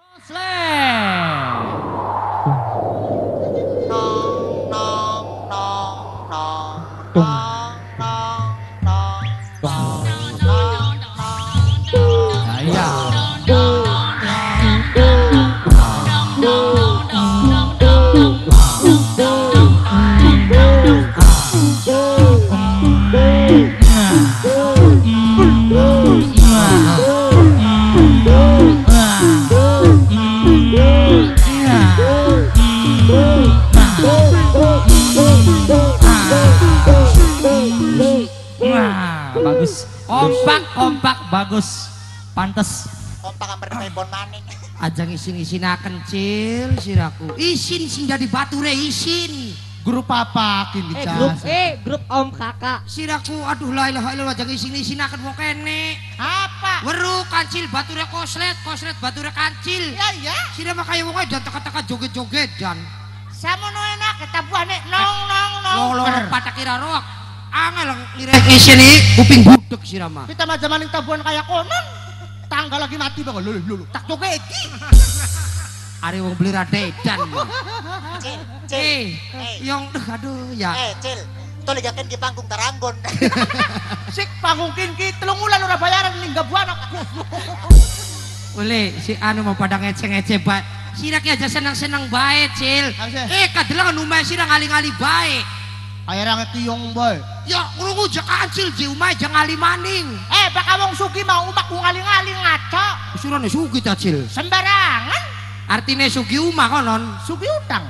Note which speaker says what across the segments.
Speaker 1: Bagus, kompak bagus, pantes.
Speaker 2: Kompak amper telepon maning.
Speaker 3: Ajang isin kencil siraku. Isin sing jadi bature isin.
Speaker 1: Grup apa kini
Speaker 4: Grup Om Kakak.
Speaker 3: Siraku aduh la ilaha illallah ajang isin-isinaken wong kene.
Speaker 2: Apa?
Speaker 3: Weru kancil bature koslet bature kancil.
Speaker 2: Ya.
Speaker 3: Sira mah kaya wong dan teka-teka joget-jogedan.
Speaker 2: Samono enak ketabuane nong.
Speaker 3: Lolo patak kira roak. Angel ngirek isin iki kuping budek sira mah.
Speaker 2: Kita mah zaman tabuhan kayak konon. Tangga lagi mati bang, lulu. Tak joget iki.
Speaker 3: Ari wong beli radedan.
Speaker 2: Cil.
Speaker 3: Yang aduh ya.
Speaker 2: Cil. Tuh ligakan di panggung Taranggon.
Speaker 1: Sik pangungkin ki 3 wulan ora bayaran ningga buana.
Speaker 3: Boleh si anu mau pada ngece-ngece bae. Sira ki aja senang-senang bae, Cil. Kadelang umay sira ngali-ngali bae.
Speaker 1: Akhirnya ngekiyong boy.
Speaker 3: Ya ngurungu jak kancil ji umay jangan ngali maning.
Speaker 2: Baka wong sugi mau umak ngali-ngali ngaco.
Speaker 3: Usurane sugi ta, Cil.
Speaker 2: Sembarangan.
Speaker 3: Artine sugi umah konon.
Speaker 2: Sugi utang.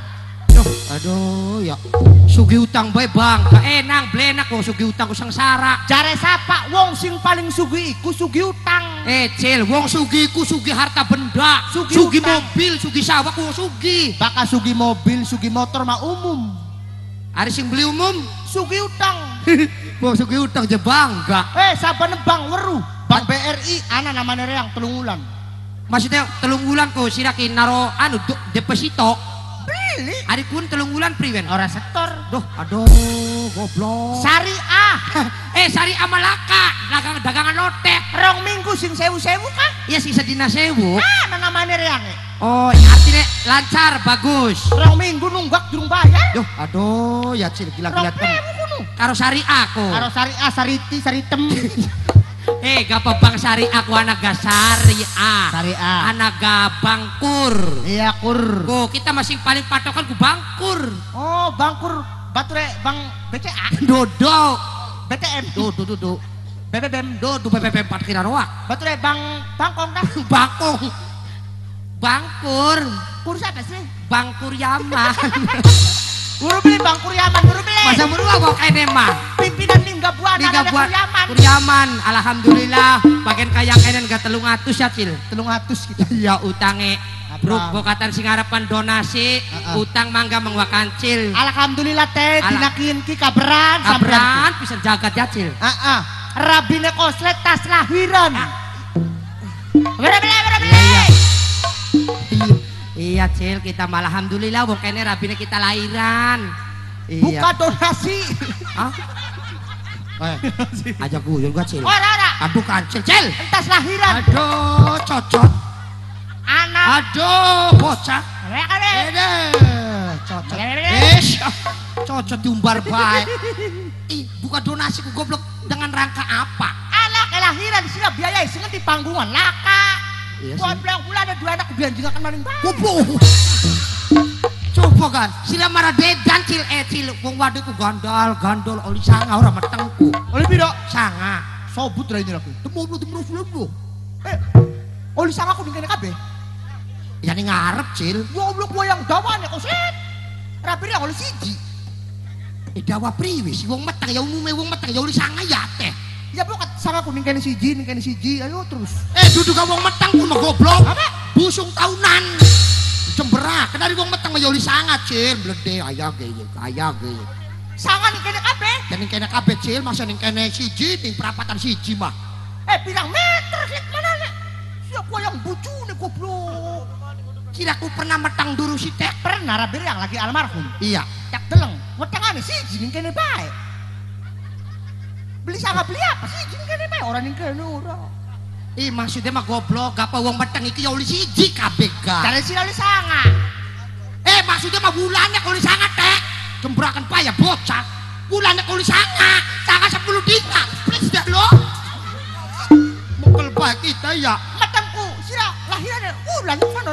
Speaker 3: Aduh ya. Sugi utang bae bang, gak enak blenak wong sugi utang ku sengsara.
Speaker 2: Jare sapa wong sing paling sugi iku sugi utang.
Speaker 3: Cil, wong sugi ku sugi harta benda, sugi mobil, sugi sawah wong sugi.
Speaker 1: Baka sugi mobil, sugi motor mah umum.
Speaker 3: Ari sing beli umum,
Speaker 2: Sugi utang.
Speaker 3: wong sugi utang je bangga.
Speaker 2: Saben bang weru.
Speaker 1: Bank BRI ana namanya reang 3 wulan.
Speaker 3: Maksudnya 3 wulan ku sirakin naro anu deposito.
Speaker 2: Beli.
Speaker 3: Ari kun 3 wulan priwen.
Speaker 2: Ora setor.
Speaker 3: Aduh, goblok.
Speaker 2: Syariah.
Speaker 3: Sari amalaka, dagangan lotek.
Speaker 2: 2 minggu sing 1000 kah?
Speaker 3: Iya sing sedina 1000.
Speaker 2: Namanya reang.
Speaker 3: Oh, artinya lancar, bagus.
Speaker 2: 2 minggu nunggak durung bayar.
Speaker 3: Aduh, ya Cil gila-gila tem. Karo sari aku.
Speaker 2: Karo syariah, saritem.
Speaker 3: Gapa bang sari aku anaga syariah.
Speaker 2: Syariah.
Speaker 3: Anaga bangkur.
Speaker 1: Iya kur.
Speaker 3: Kita masih paling patokan ku bangkur.
Speaker 2: Oh, bangkur bature bang BCA.
Speaker 3: Dodo.
Speaker 2: BTM.
Speaker 3: Do.
Speaker 2: BBM.
Speaker 3: Do PPP 4 kira roak.
Speaker 2: Bature bangkong dah.
Speaker 3: Bangkong. Bangkur.
Speaker 2: Kur siapa sih?
Speaker 3: Bangkur Yaman.
Speaker 2: Buru beli bangkur Yaman, buru beli.
Speaker 3: Masa berubah kok kene mah.
Speaker 2: Pimpinan Lingga Buana ada Kuryaman.
Speaker 3: Kuryaman, alhamdulillah. Bagian kaya kenen gak 300 ya Cil.
Speaker 1: 300 kita.
Speaker 3: Ya utange. Bruk bokatan sing harapan donasi, utang mangga mengwakan Cil.
Speaker 2: Alhamdulillah teh dinakin ki kaberan
Speaker 3: Kabran bisa jagat ya Cil.
Speaker 2: Rabine koslet tas lahiran. Beli.
Speaker 3: Iya Cil, kita malah alhamdulillah wong kene rabine kita lahiran.
Speaker 2: Buka donasi.
Speaker 3: Aja guyon gua Cil.
Speaker 2: Ora.
Speaker 3: Aduh kancil Cil.
Speaker 2: Tas lahiran.
Speaker 3: Aduh cocot.
Speaker 2: Anak.
Speaker 3: Aduh bocah. Cocot. Cocot diumbar baik. Buka donasi ku goblok dengan rangka apa?
Speaker 2: Anak kelahiran sila biaya sing di panggungan laka.
Speaker 3: Iya
Speaker 2: Buat bulan ada 2 anak dianjing akan maling bae.
Speaker 3: Goblok. Coba kan, sila marah dedan Cil wong waduh ku gandol oli sanga ora metengku.
Speaker 1: Oli piro?
Speaker 3: Sanga.
Speaker 1: Sobut ra ini aku.
Speaker 3: Temu lu.
Speaker 2: Oli sanga ku dingene kabeh.
Speaker 3: Ya ning ngarep Cil.
Speaker 2: Goblok wayang dawane kok set. Rapire oli siji.
Speaker 3: Dawa priwe si wong meteng ya umume wong meteng ya oli sanga ya teh.
Speaker 2: Ya pokok sanga ku dingene siji, ayo terus.
Speaker 3: Duduk ka wong meteng ku goblok.
Speaker 2: Apa?
Speaker 3: Busung tahunan. Cemberak, kenari wong meteng ya oli sanga Cil, blede aya ge.
Speaker 2: Sanga ning kene kabeh.
Speaker 3: Dan ning kene kabeh Cil, masa ning kene siji ning perapatan siji mah.
Speaker 2: Pirang meter sih mana nek? Siapa yang bujune goblok?
Speaker 3: Cil aku pernah metang duru si teh.
Speaker 2: Pernah rabir yang lagi almarhum.
Speaker 3: Iya.
Speaker 2: Cak deleng, wetengane siji ning kene bae. Beli sanga beli apa siji ning kene bae, ora ning kene ora.
Speaker 3: maksudnya mah goblok, apa wong meteng iki ya oli siji kabeh ga.
Speaker 2: Dari sila li sanga.
Speaker 3: Maksudnya mah wulane oli sanga teh. Jembrakan payah bocah. Wulane oli sanga 10 dina. Please dah lo. Mukul bae kita ya.
Speaker 2: Matangku sila lahiran ulan kanon.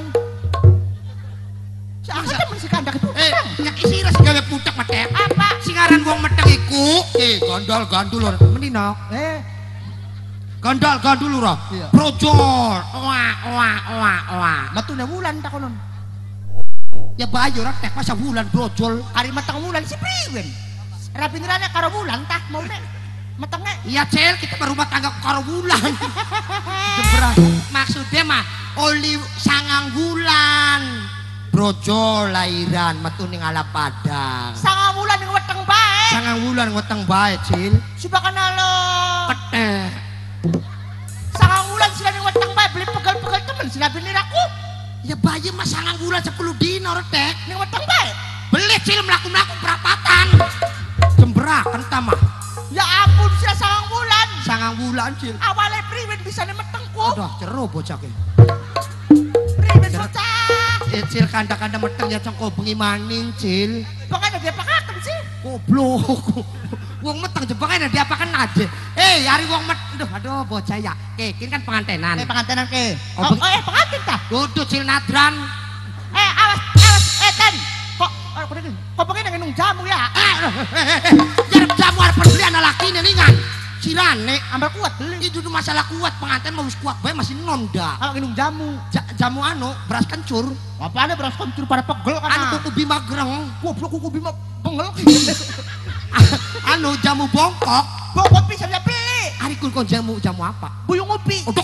Speaker 2: Si aku temen si kandak itu.
Speaker 3: Nek isira segala putek mah teh.
Speaker 2: Apa?
Speaker 3: Singaran wong meteng iku, gondol-gondol lho. Menino. Gondol-gondol lho.
Speaker 2: Iya.
Speaker 3: Brojol. Wah.
Speaker 2: Matune wulan ta konon.
Speaker 3: Ya bayo ora tek masa wulan brojol.
Speaker 2: Hari matang wulan si priwen. Rapinirane karo wulan tah mau nek. Matenge.
Speaker 3: Iya Cel, kita berumah tangga karo wulan. Jembrah. Maksudnya mah oli sangang wulan. Brojol lahiran metu ning ala Padang.
Speaker 2: Sanga wulan ning weteng bae.
Speaker 3: Sangang wulan weteng bae, Cil.
Speaker 2: Subakana lo.
Speaker 3: Peteh.
Speaker 2: Sanga wulan sila ning weteng bae beli pegel-pegel temen sila biniraku.
Speaker 3: Ya bayi mah sangang wulan 10 dina retek.
Speaker 2: Ning weteng bae.
Speaker 3: Beli Cil mlaku-mlaku perapatan. Jembrah kenta mah.
Speaker 2: Ya ampun sila sangang wulan.
Speaker 3: Sangang wulan, Cil.
Speaker 2: Awale priwen bisa ning metengku.
Speaker 3: Aduh, jero bocah ki.
Speaker 2: Priwen bocah.
Speaker 3: Cil kanda-kanda meteng ya cengko bengi maning, Cil.
Speaker 2: Pokoknya dia pakaken sih.
Speaker 3: Goblok. Wong meteng jebangane diapakan aja. Hari wong aduh bocah ya. Kini kan pengantenan.
Speaker 2: Pengantenan ke.
Speaker 3: Oh,
Speaker 2: Pengantin tah.
Speaker 3: Dudu Cil nadran.
Speaker 2: Awas, Ten. Kok pengen nginung jamu ya?
Speaker 3: Jarep jamu arep beli anak laki ningan. Cirane
Speaker 2: Ambil kuat beli.
Speaker 3: itu masalah kuat pengantin mau kuat bae masih nonda.
Speaker 2: Kalau nginung jamu.
Speaker 3: Jamu anu beras kencur.
Speaker 2: Apaan beras kencur pada pegel kan?
Speaker 3: Anu tuku bima greng.
Speaker 2: Goblok kuku bima pengel.
Speaker 3: Anu jamu bongkok.
Speaker 2: Bongkok bisa dia pilih.
Speaker 3: Ari kun kon jamu apa?
Speaker 2: Buyung ubi.
Speaker 3: Odok.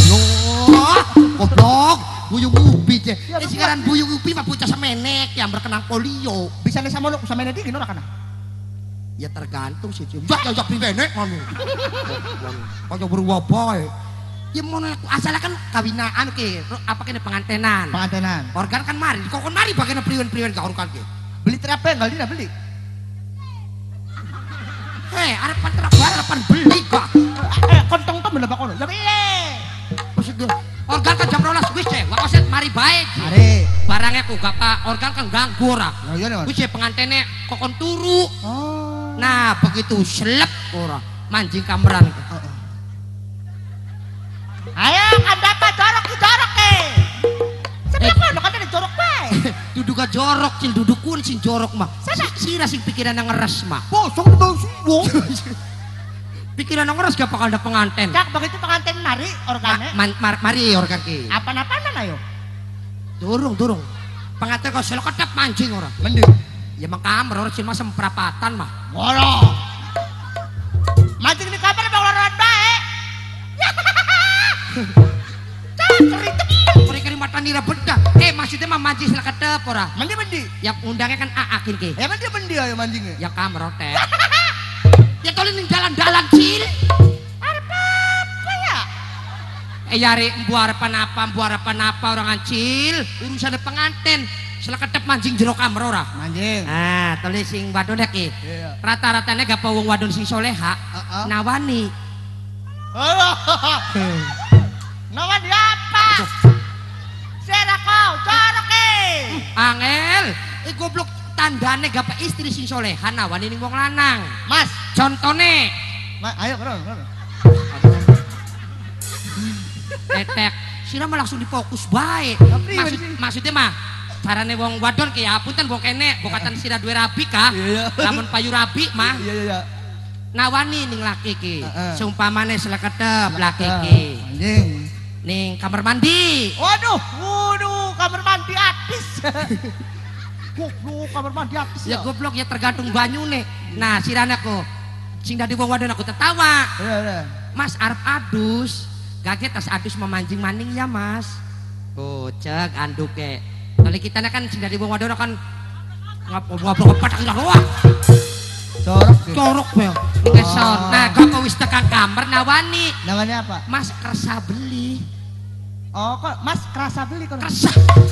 Speaker 3: Goblok. Buyung ubi je. Sekarang buyung ubi mah bocah semenek yang berkenang polio.
Speaker 2: Bisa nih sama lu sama ini dingin orang kana.
Speaker 3: Ya tergantung sih. Jak priwenek ngono. Kaya berubah bae. Ya mono asal kan kawinaan ke apa kene pengantenan.
Speaker 2: Pengantenan.
Speaker 3: Organ kan mari, kok kon mari bagian priwen-priwen gak urukan ke.
Speaker 2: Beli terapeng kali dia beli.
Speaker 3: Arepan terapeng arepan beli kok.
Speaker 2: Kontong tuh bener kono. Ya beli.
Speaker 3: Maksud organ kan jam 12 wis teh, wakoset mari bae.
Speaker 2: Mari.
Speaker 3: Barangnya ku gak organ kan ganggu ora.
Speaker 2: Ya iya nih.
Speaker 3: Wis pengantene kokon turu.
Speaker 2: Oh.
Speaker 3: Nah, begitu selep ora manjing kameran.
Speaker 2: Ayo kandapa jorok ke. Sebelah kono kan ada jorok bae.
Speaker 3: Duduk ka jorok Cil, duduk kun sing jorok mah. Sira sing pikiran yang ngeres mah.
Speaker 2: Bosong bau siwong.
Speaker 3: Pikiran yang ngeres gak bakal ada penganten.
Speaker 2: Cak begitu pengantin mari organe.
Speaker 3: Mari organ ki.
Speaker 2: Apa-apaan ayo.
Speaker 3: Durung. Pengantin kok selo kedap mancing ora.
Speaker 2: Mending.
Speaker 3: Ya mang kamar ora Cil mah semperapatan mah.
Speaker 2: Ngoro. Mancing di kamar bang loroan bae.
Speaker 3: Keri-keri mata nira bedah. Maksudnya mah mancing selo kedap ora.
Speaker 2: Mendi.
Speaker 3: Yang undangnya kan aakin ki.
Speaker 2: Ya mendi ayo mancingnya.
Speaker 3: Ya kamar teh. Ya tolong ning jalan-jalan Cil.
Speaker 2: Apa ya?
Speaker 3: Yari mbu harapan apa orang Cil. Urusan pengantin. Selo kedap mancing jero kamar ora.
Speaker 2: Mancing.
Speaker 3: Tulis sing wadon ki.
Speaker 2: Iya.
Speaker 3: Rata-ratanya gak wong wadon sing soleha. Nawani.
Speaker 2: Nawani apa? Sera kau, jorok
Speaker 3: Angel, goblok tandane gak istri sing soleha nawani ning wong lanang.
Speaker 2: Mas,
Speaker 3: Contone.
Speaker 2: Ayo keren.
Speaker 3: Tetek. Sira mah langsung difokus bae. Maksudnya mah carane wong wadon ki ya punten wong kene bokatan sira duwe rabi kah? Lamun payu rabi mah.
Speaker 2: Iya.
Speaker 3: Nawani ning laki ki. Seumpamane selekedep laki ki.
Speaker 2: Anjing.
Speaker 3: Ning kamar mandi.
Speaker 2: Waduh, kamar mandi habis. Goblok, kamar mandi habis.
Speaker 3: Ya goblok ya tergantung banyune. Nah, sirana ko sing dadi wong wadon aku tertawa.
Speaker 2: Iya.
Speaker 3: Mas arep adus. Gaget tas adus memancing maning ya, Mas. Cek anduke. Kali kita kan sing dadi wong wadon kan ngobrol patak doang. Corok ya. Ngesor. Nah, kok wis tekan kamar nawani.
Speaker 2: Namanya apa?
Speaker 3: Mas kersa beli.
Speaker 2: Oh, kok Mas kerasa beli kok.
Speaker 3: Kersa.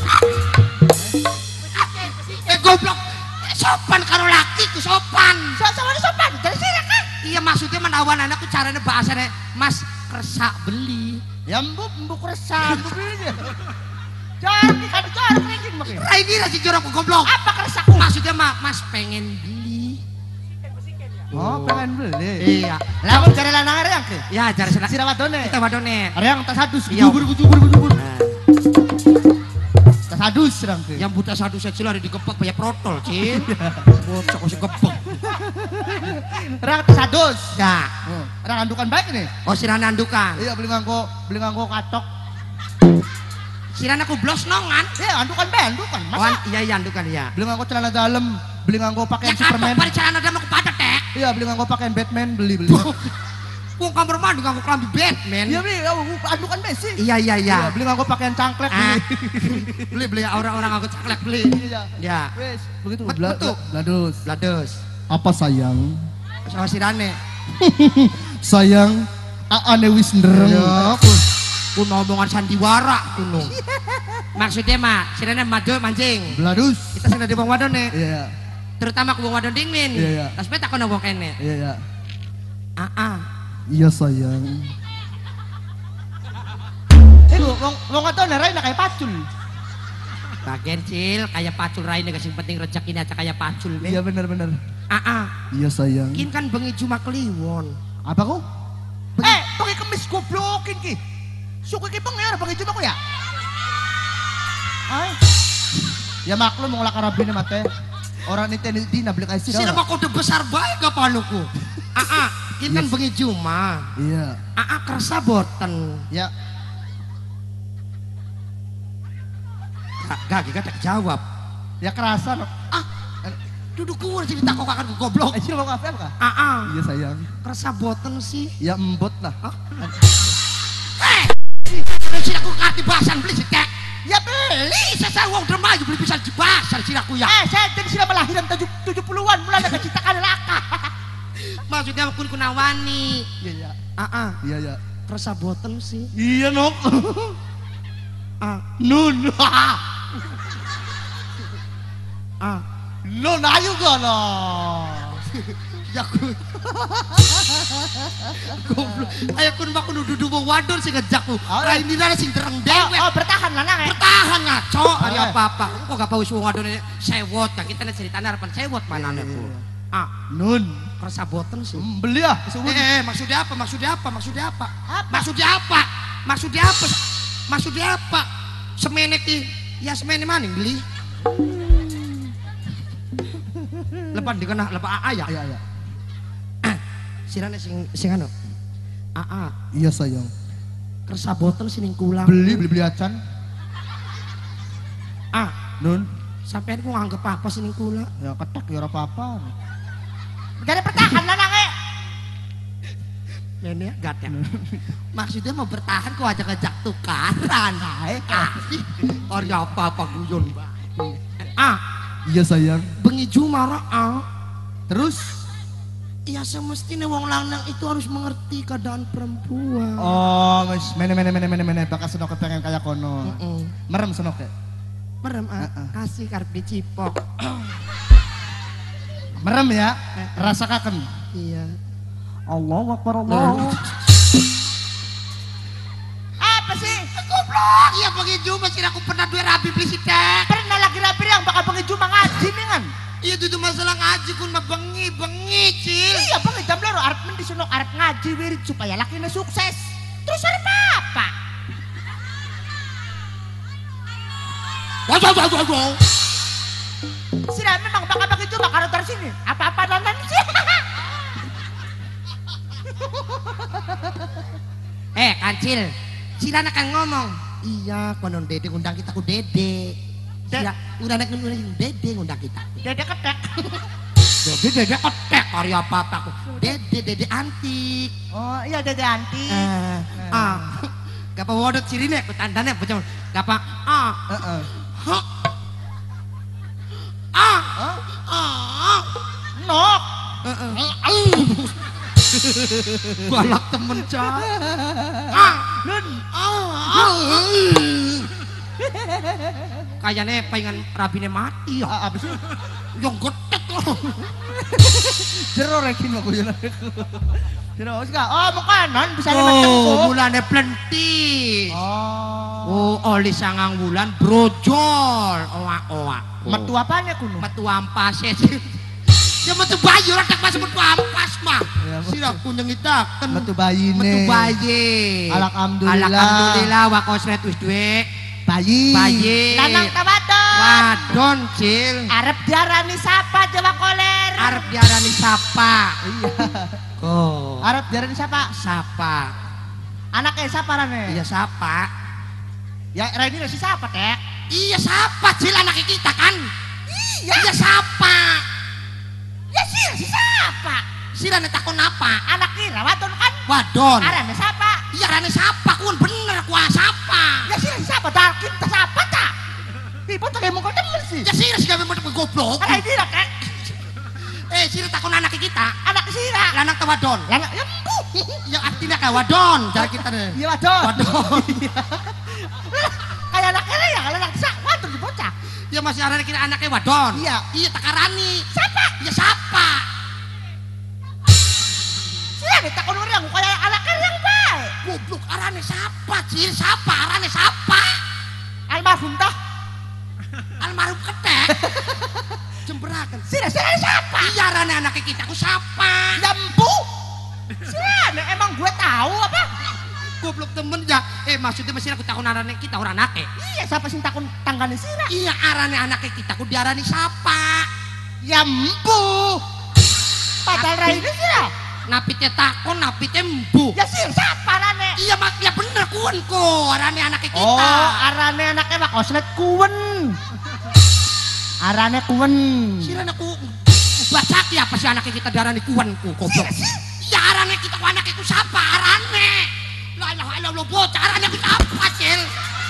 Speaker 3: Goblok. Sopan karo laki ku sopan.
Speaker 2: Sopan. Jadi sira kan?
Speaker 3: Iya maksudnya menawan anakku caranya bahasanya Mas kersa beli.
Speaker 1: Ya mbuk resam begini. Jorok kan jorok anjing makin.
Speaker 3: Raini lah si jorok goblok.
Speaker 1: Apa keresaku?
Speaker 3: Maksudnya mas pengen beli.
Speaker 1: Oh, pengen beli.
Speaker 3: Iya.
Speaker 1: Lah kok cari lanang areng ke?
Speaker 3: Ya jare sana.
Speaker 1: Sira wadone.
Speaker 3: Kita wadone.
Speaker 1: Areng tas hadus
Speaker 3: Iya.
Speaker 1: jubur. Tas hadus serang ke.
Speaker 3: Yang buta satu saya cilari digepek banyak protol, Cil. Bocok masih gepek.
Speaker 1: Areng tas hadus.
Speaker 3: Ya.
Speaker 1: Areng andukan baik ini.
Speaker 3: Oh sirana andukan.
Speaker 1: Iya beli nganggo katok.
Speaker 3: Sirana aku blos nongan.
Speaker 1: Iya andukan bae andukan.
Speaker 3: Oh,
Speaker 1: Masa
Speaker 3: iya andukan iya.
Speaker 1: beli nganggo celana dalam, beli nganggo pakaian
Speaker 3: Ya
Speaker 1: Superman.
Speaker 3: apa cara ada mau kepada teh?
Speaker 1: Iya beli nganggo pakaian Batman beli.
Speaker 3: Wong kamar mandi nganggo klambi Batman.
Speaker 1: Iya beli andukan bae sih.
Speaker 3: Iya.
Speaker 1: Beli nganggo pakaian cangklek
Speaker 3: Ah.
Speaker 1: beli.
Speaker 3: beli orang-orang aku caklek beli.
Speaker 1: Iya.
Speaker 3: Ya.
Speaker 1: Wes, begitu.
Speaker 3: Betul.
Speaker 1: Bladus.
Speaker 3: Lados.
Speaker 1: Apa sayang?
Speaker 3: Sama sirane.
Speaker 1: Sayang, aane wis ndereng.
Speaker 3: Ya, kuno omongan sandiwara kuno. Maksudnya mah sirane maju mancing.
Speaker 1: Bladus.
Speaker 3: Kita sudah di bawah wadone.
Speaker 1: Iya.
Speaker 3: Terutama ke bawah wadon dingin.
Speaker 1: Iya.
Speaker 3: Terus beta kono wong kene.
Speaker 1: Iya.
Speaker 3: Iya
Speaker 1: sayang. Wong atone raine kayak pacul.
Speaker 3: Bagian Cil kayak pacul raine sing penting rezekinya aja kayak pacul.
Speaker 1: Iya bener. Iya sayang.
Speaker 3: Kin kan bengi cuma kliwon.
Speaker 1: Apa kok? Pakai kemis goblokin ki. Suku ki pengen pakai cuma kok ya? Ay. Ya maklum mau karabine mate. Orang ini dina beli kasih.
Speaker 3: Sira mah kode besar bae ka panuku. Kin kan bengi cuma.
Speaker 1: Iya.
Speaker 3: Kerasa boten.
Speaker 1: Ya.
Speaker 3: Gak tak jawab.
Speaker 1: Ya kerasa no.
Speaker 3: Duduk kuwur cerita kok akan goblok.
Speaker 1: Sih mau kafe apa? Iya sayang.
Speaker 3: Kerasa boten sih.
Speaker 1: Ya embot lah.
Speaker 3: Sira aku ngerti bahasan beli sih kek.
Speaker 1: Ya beli.
Speaker 3: Saya wong dermayu beli bisa di bahasan siraku ya.
Speaker 1: Saya jadi sudah melahiran 70-an mulai ada citakan laka.
Speaker 3: Maksudnya kun kunawani.
Speaker 1: Iya. Iya.
Speaker 3: Kerasa boten sih.
Speaker 1: Iya nok. Nun. Nun ayo gono.
Speaker 3: Ya kun. Goblok. Ayo kun mah kudu dudu wong wadon sing ngejakku. Raini rara sing dereng dewe.
Speaker 1: Bertahan lanang
Speaker 3: Bertahan ngaco ari apa-apa. Kok gak bau wong wadon sewot ka kita ceritanya harapan sewot manane ku.
Speaker 1: Nun.
Speaker 3: Kerasa boten sih.
Speaker 1: Beli ah.
Speaker 3: Maksudnya apa? Semenek ya semenek maning beli. Lepas dikena lepas ya.
Speaker 1: Iya.
Speaker 3: Sirane sing anu.
Speaker 1: Iya sayang.
Speaker 3: Kersa boten sining kulang.
Speaker 1: Beli acan. Nun.
Speaker 3: Sampean ku nganggep apa sining kula?
Speaker 1: Ya ketek ya ora apa-apa.
Speaker 2: Jadi bertahan lanang
Speaker 3: Ini gat ya. Maksudnya mau bertahan kok aja ngejak tukaran. Ori apa guyon.
Speaker 1: Iya sayang.
Speaker 3: Bengi Jumara
Speaker 1: Terus?
Speaker 3: Ya semestinya wong lanang itu harus mengerti keadaan perempuan.
Speaker 1: Oh, mas, mene bakas senok pengen kayak kono. Merem senok ya?
Speaker 3: Merem kasih karep dicipok.
Speaker 1: Merem ya? Rasakan.
Speaker 3: Iya.
Speaker 1: Allahu Akbar Allah.
Speaker 2: apa sih?
Speaker 3: Goblok, iya bengi Juma sih aku pernah duwe rabi beli sih teh.
Speaker 2: Pernah lagi rapi yang bakal bengi cuma ngaji nih kan?
Speaker 3: Iya itu masalah ngaji kun mah bengi Cil.
Speaker 2: Iya bengi jam loro arep men disunuk arep ngaji wirid supaya lakine sukses. Terus arep apa?
Speaker 3: Wow.
Speaker 2: Sira memang bakal bengi cuma karo dari sini. Apa-apa nonton sih.
Speaker 3: Kancil, sila kan ngomong. Iya, konon dede ngundang kita ku dede. Sila udah nek ngundang dede ngundang kita.
Speaker 2: Dede ketek.
Speaker 3: Dede ketek karya apa aku. Dede antik.
Speaker 2: Oh iya dede anti.
Speaker 3: Gapa wodot cirine aku tandane bocah. Gapa
Speaker 2: Nok.
Speaker 3: Balak temen cah.
Speaker 2: Nun.
Speaker 3: Kayaknya pengen rabine mati ya.
Speaker 1: Apa sih?
Speaker 3: Yang getek tong.
Speaker 1: Jero rekin aku yo. Jero wis gak. Oh, makanan bisa dimakan.
Speaker 3: Bulane plenti.
Speaker 1: Oh.
Speaker 3: Oli sangang bulan brojol. Owak-owak.
Speaker 1: Metu apane kuno?
Speaker 3: Metu ampas ya. Ya metu bayi ora tak pas metu ampas mah. Sira kunyeng itaken.
Speaker 1: Metu bayine.
Speaker 3: Metu bayi.
Speaker 1: Alhamdulillah.
Speaker 3: Alhamdulillah wa kosret wis duwe.
Speaker 1: Bayi.
Speaker 3: Bayi.
Speaker 2: Lanang ta wadon?
Speaker 3: Wadon, Cil.
Speaker 2: Arep diarani sapa Jawa Koler?
Speaker 3: Arep diarani sapa?
Speaker 1: Iya.
Speaker 3: Oh.
Speaker 1: Arep diarani siapa?
Speaker 3: Sapa?
Speaker 1: Anaknya siapa rane?
Speaker 3: Iya sapa?
Speaker 1: Ya Raini si siapa, Tek?
Speaker 3: Iya sapa, Cil anaknya kita kan? Iya sapa?
Speaker 2: Ya si sapa?
Speaker 3: Sirane takon apa?
Speaker 2: Anak kira wadon kan?
Speaker 3: Wadon.
Speaker 2: Arane sapa?
Speaker 3: Iya rane sapa, kun bener kuah sapa.
Speaker 2: Ya si sapa? Dar kita sapa ta?
Speaker 1: Ibu tak kayak mongkol temen sih.
Speaker 3: Ya sira sih kami mau goblok.
Speaker 2: Arane dira Kek.
Speaker 3: Sira takon anak kita.
Speaker 2: Anak sira.
Speaker 3: Lanang ta wadon?
Speaker 2: Lanang ya empu.
Speaker 3: Ya artinya kayak wadon. Jadi kita deh.
Speaker 1: Iya wadon.
Speaker 3: Wadon.
Speaker 2: Kayak anak kira ya kalau anak sak wadon dibocah.
Speaker 3: Ya masih arane kira anaknya wadon.
Speaker 1: Iya.
Speaker 3: Iya takarani.
Speaker 2: Sapa?
Speaker 3: Ya sapa?
Speaker 2: Sira ditakon urang kayak anak kira yang baik.
Speaker 3: Goblok arane sapa, Cil? Sapa arane sapa?
Speaker 2: Almarhum tah.
Speaker 3: Almarhum ketek. Jemberakan.
Speaker 2: Sira sapa?
Speaker 3: Iya arane anaknya kita ku sapa?
Speaker 2: Ya empu. Sira emang gue tahu apa?
Speaker 3: Goblok temen ya. Maksudnya masih aku takon arane kita orang anake.
Speaker 2: Iya siapa sing takon tanggane sira?
Speaker 3: Iya arane anaknya kita ku diarani sapa?
Speaker 2: Ya empu. Padahal Raini sira.
Speaker 3: Napite takon, napite embu.
Speaker 2: Ya sira sapa rane?
Speaker 3: Iya mak ya bener kuwen ko arane anaknya kita.
Speaker 2: Oh, arane anaknya Pak Oslet kuwen. Arane kuwen.
Speaker 3: Sira aku baca ki apa sih anaknya kita diarani kuwen ku goblok. Ya arane kita ku anaknya ku sapa arane. La ilaha illallah bocah arane ku sapa Cil?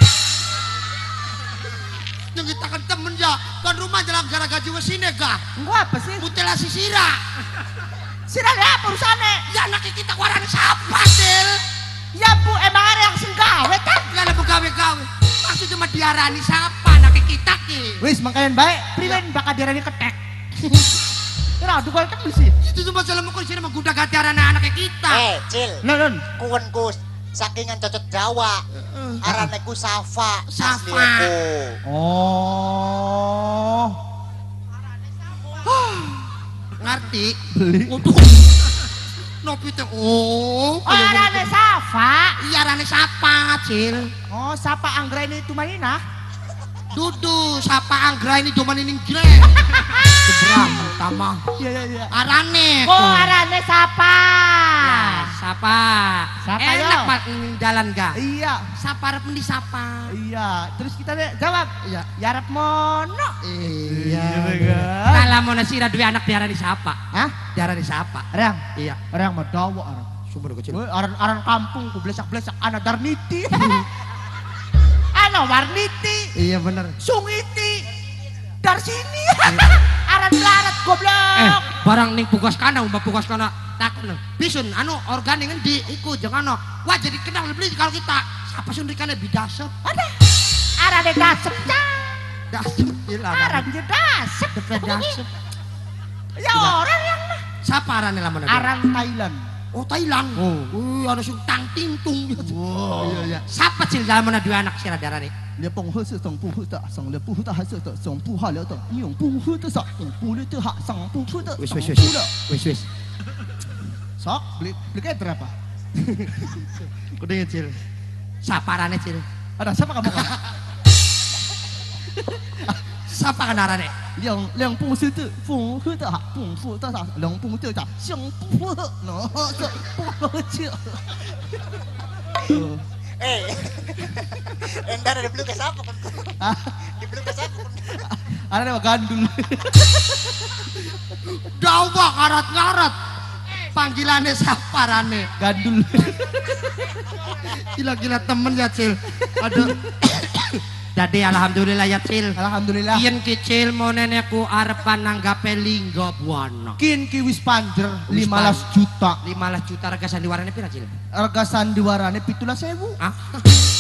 Speaker 3: Yang kita kan temen ya, kan rumah jalan gara gaji wesine ga.
Speaker 2: Gua apa sih?
Speaker 3: Mutilasi sira.
Speaker 2: Sira apa urusane?
Speaker 3: Ya anaknya kita ku arane sapa Cil?
Speaker 2: Ya Bu, emang ada yang sing gawe ta?
Speaker 3: Lah ada gawe-gawe. Maksudnya mah diarani sapa anaknya kita ki?
Speaker 1: Wis mangkain baik.
Speaker 2: Priwen bakal diarani ketek. Kira aduh gua temen sih.
Speaker 3: Itu cuma salah mau sini mah guna ganti anaknya kita.
Speaker 5: Cil,
Speaker 1: Non.
Speaker 5: kuwenku sakingan cocok Jawa. Araneku Safa.
Speaker 3: Safa.
Speaker 5: asliku.
Speaker 1: Oh.
Speaker 3: Ngerti?
Speaker 1: Beli.
Speaker 3: Waduh. Nopi teh
Speaker 2: Oh, arane Safa.
Speaker 3: Iya rane sapa, Cil?
Speaker 2: Oh, Sapa Anggra ini Tumaina.
Speaker 3: Dudu sapa anggra ini doman ini gile. Seberang utama.
Speaker 1: Iya.
Speaker 3: Arane.
Speaker 2: Oh, arane Sapa.
Speaker 3: Sapa.
Speaker 2: Sapa,
Speaker 3: Enak
Speaker 2: yo.
Speaker 3: Pak jalan ga?
Speaker 1: Iya.
Speaker 3: Sapa arep di sapa.
Speaker 1: Iya. Terus kita deh jawab.
Speaker 3: Iya.
Speaker 2: Ya arep mono.
Speaker 3: Iya.
Speaker 1: Kan?
Speaker 3: Kalau mau nasi dua anak diarani sapa?
Speaker 1: Hah?
Speaker 3: Diarani sapa?
Speaker 1: Orang.
Speaker 3: Iya.
Speaker 1: Orang mau dawa orang.
Speaker 3: Sumber kecil.
Speaker 1: Woi, orang kampung ku blesak-blesak anak Darniti.
Speaker 2: Ano Warniti,
Speaker 3: Iya bener.
Speaker 2: Sungiti. Dari sini. Aran melarat goblok.
Speaker 3: Barang ning pugas kana umpah pugas kana takon. Bisun anu organik ngendi iku jangan no. Wah jadi kenal beli kalau kita. Siapa sundikannya bidasep?
Speaker 2: Ada. Arane dasep cang.
Speaker 3: Dasep ilang.
Speaker 2: Aran je dasep.
Speaker 3: Dasep.
Speaker 2: Ya orang yang mah.
Speaker 3: Siapa arane lamun?
Speaker 1: Arang Thailand.
Speaker 3: Oh Thailand.
Speaker 1: Oh.
Speaker 3: Ana sing tang tintung.
Speaker 1: Wow.
Speaker 3: Iya. Siapa cil lamun dua anak sira darane?
Speaker 1: 你本和是总不会的，省了不会的还是的总不好了的，用不会的上，用不了的哈上不会的，
Speaker 3: Wis
Speaker 1: 上
Speaker 3: wis
Speaker 1: 不
Speaker 3: wis.
Speaker 1: 了。
Speaker 3: Wis.
Speaker 1: Sok, beli kayak berapa?
Speaker 3: Kudu cil. Siapa arane cil?
Speaker 1: Ada siapa kamu?
Speaker 3: Siapa kan arane?
Speaker 1: 两不是的，不会的哈，不会的哈，两不的哈，想不会，那这不会去。
Speaker 5: Endar ada belum ke siapa kan?
Speaker 1: Ah,
Speaker 5: Di belum ke siapa kan?
Speaker 1: ada nama gandul.
Speaker 3: Dawa ngarat-ngarat. Panggilannya siapa arane?
Speaker 1: Gandul.
Speaker 3: Gila-gila temen ya cil. Aduh. Jadi alhamdulillah ya cil.
Speaker 1: Alhamdulillah.
Speaker 3: Yen kecil mau nenekku arepan nanggape linggo buana.
Speaker 1: Kin kiwis panjer
Speaker 3: Wis
Speaker 1: 15 juta.
Speaker 3: 15 juta harga sandiwarane pira cil?
Speaker 1: Harga sandiwarane 17.000.
Speaker 3: Hah?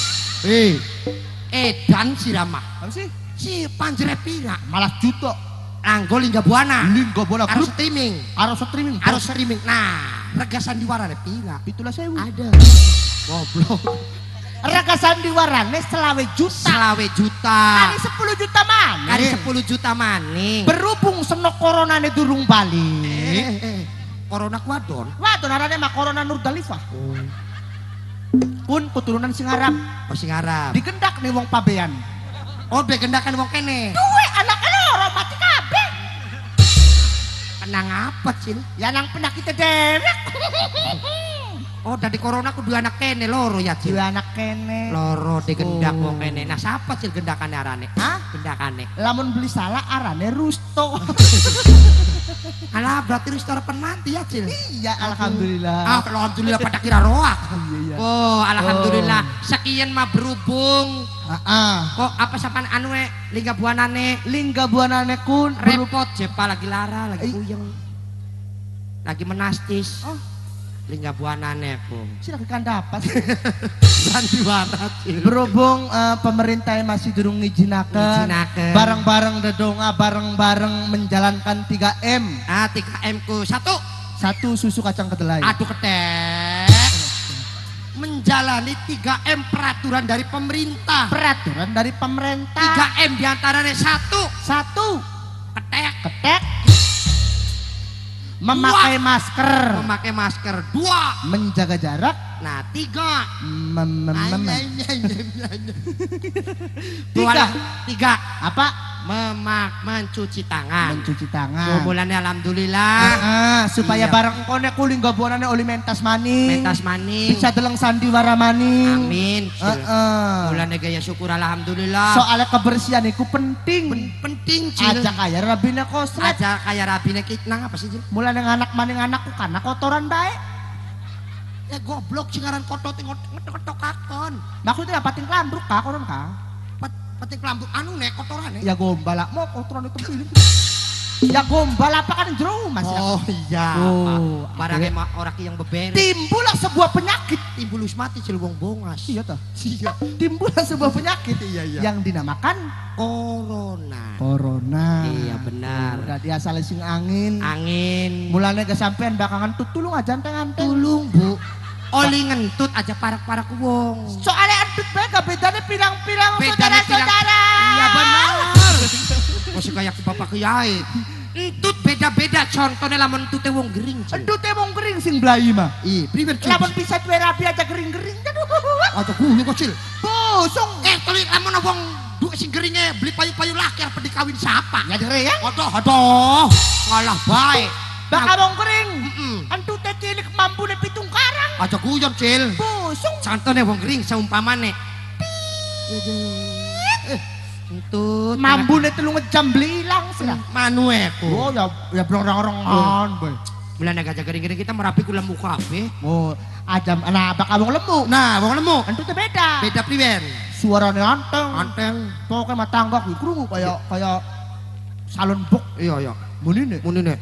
Speaker 1: Eh,
Speaker 3: Dan sirama.
Speaker 1: apa sih?
Speaker 3: Si panjere pira?
Speaker 1: 15 juta.
Speaker 3: Anggo Lingga Buana.
Speaker 1: Lingga Buana
Speaker 3: Harus
Speaker 1: grup.
Speaker 3: streaming.
Speaker 1: Harus streaming.
Speaker 3: Nah, rega sandiwara pila.
Speaker 1: Itulah saya.
Speaker 3: Ada. Goblok.
Speaker 2: Rega sandiwarane 20 juta.
Speaker 3: 20 juta.
Speaker 2: Kali 10 juta mana?
Speaker 3: Kali 10 juta maning.
Speaker 2: Berhubung senok coronane durung balik.
Speaker 3: Corona kuadon.
Speaker 2: Wah, donarane mah corona Nurdalifah. Pun keturunan sing Arab.
Speaker 3: Oh sing Arab.
Speaker 2: Digendak nih wong pabean.
Speaker 3: Oh begendakan wong kene.
Speaker 2: Duwe anak loro mati kabeh.
Speaker 3: Kenang apa, Cil?
Speaker 2: Ya nang penyakit dewek.
Speaker 3: Oh dari corona kudu anak kene loro ya, Cil.
Speaker 2: Duwe anak kene.
Speaker 3: Loro digendak wong kene. Nah, siapa Cil gendakane arane?
Speaker 2: Hah?
Speaker 3: Gendakane.
Speaker 2: Lamun beli salah arane Rusto.
Speaker 3: Alah, berarti wis harapan mati ya, Cil.
Speaker 2: Iya, alhamdulillah.
Speaker 3: Ah, alhamdulillah pada kira roak.
Speaker 1: Iya.
Speaker 3: Oh, alhamdulillah. Sekian mah berhubung. Kok apa sampean anu Lingga Buanane
Speaker 1: Lingga Buanane kun
Speaker 3: repot jepa lagi lara, lagi
Speaker 1: Eh.
Speaker 3: puyeng. Lagi menastis. Lingga Buanane, Bung.
Speaker 1: sih lagi kandapas.
Speaker 3: Sandiwara, Cil.
Speaker 1: Berhubung pemerintah masih durung ngijinaken
Speaker 3: Ngijinaken.
Speaker 1: bareng-bareng dedonga bareng-bareng menjalankan 3M.
Speaker 3: Ah, 3M ku 1.
Speaker 1: 1 susu kacang kedelai.
Speaker 3: Aduh ketek. Menjalani 3M peraturan dari pemerintah.
Speaker 2: Peraturan dari pemerintah.
Speaker 3: 3M diantaranya 1.
Speaker 2: 1.
Speaker 3: Ketek.
Speaker 2: Ketek. Memakai masker.
Speaker 3: Memakai masker. 2.
Speaker 2: Menjaga jarak.
Speaker 3: Nah, 3.
Speaker 1: Tiga.
Speaker 3: 3.
Speaker 2: Apa?
Speaker 3: Mencuci tangan.
Speaker 1: Mencuci tangan.
Speaker 3: Bulannya alhamdulillah.
Speaker 1: Supaya
Speaker 3: Iya.
Speaker 1: barang engkone ku Lingga Buanane oli mentas maning.
Speaker 3: Mentas maning.
Speaker 1: Bisa deleng sandiwara maning.
Speaker 3: Amin. Bulannya gaya syukur alhamdulillah.
Speaker 1: Soalnya kebersihan itu penting.
Speaker 3: Penting, Cil.
Speaker 1: Aja kaya rabine kosret.
Speaker 3: Aja kayak rabine kitnang apa sih, Cil?
Speaker 1: Mulai dengan anak maning anakku karena kotoran baik.
Speaker 3: Ya goblok singaran kotot ngetok akon.
Speaker 1: Maksudnya pating lambruk kak koron kak.
Speaker 3: Pati kelambuk anu nek kotorane.
Speaker 1: Ya gombal mau kotoran itu pilih. Ya gombal apa kan jero mas ya.
Speaker 3: Oh iya.
Speaker 1: Oh,
Speaker 3: Barangnya mah orang yang beberes.
Speaker 1: Timbullah sebuah penyakit.
Speaker 3: Timbul wis mati Cil wong bongas.
Speaker 1: Iya toh. Iya. Timbullah sebuah penyakit.
Speaker 3: Iya.
Speaker 1: Yang dinamakan
Speaker 3: Corona.
Speaker 1: corona.
Speaker 3: Iya benar.
Speaker 1: Udah dia asal sing angin.
Speaker 3: Angin.
Speaker 1: Mulanya kesampean belakangan tuh tulung aja anteng-anteng.
Speaker 3: Tulung, Bu. Oli ngentut aja parak-parak wong.
Speaker 2: Soalnya adut bae gak bedane pirang-pirang
Speaker 3: Bedane
Speaker 2: saudara-saudara.
Speaker 3: Iya benar. Masih kayak bapak kiai. Entut beda-beda contohnya lamun entute wong gering. Cil.
Speaker 1: Aduh teh wong kering sing blayi mah.
Speaker 3: Iya, priber Cil.
Speaker 2: Lamun bisa duwe rapi aja gering-gering.
Speaker 3: Atau kuyu kecil.
Speaker 2: Busung.
Speaker 3: Toli lamun wong duwe sing geringe beli payu-payu laki arep dikawin siapa?
Speaker 2: Ya dire ya.
Speaker 3: Aduh. Ngalah bae.
Speaker 2: Bakal wong kering.
Speaker 3: Heeh.
Speaker 2: Antu teh cilik mampune pitung karang.
Speaker 3: Aja guyon, Cil.
Speaker 2: Busung.
Speaker 3: Contohnya wong gering saumpamane. Entut.
Speaker 2: Mambune telung jam beli ilang sih.
Speaker 3: Manueku.
Speaker 1: Oh ya orang-orangan boy.
Speaker 3: Bulan gajah gering-gering kita merapi ku lemu kabeh.
Speaker 1: Oh ajam nah bakal wong lemu.
Speaker 3: Nah, wong lemu.
Speaker 2: Antu teh beda.
Speaker 3: Beda priwen.
Speaker 1: Suarane anteng.
Speaker 3: Anteng.
Speaker 1: Pokoknya mah tanggak krungu kayak salon bok.
Speaker 3: Iya.
Speaker 1: Munine.
Speaker 3: Munine.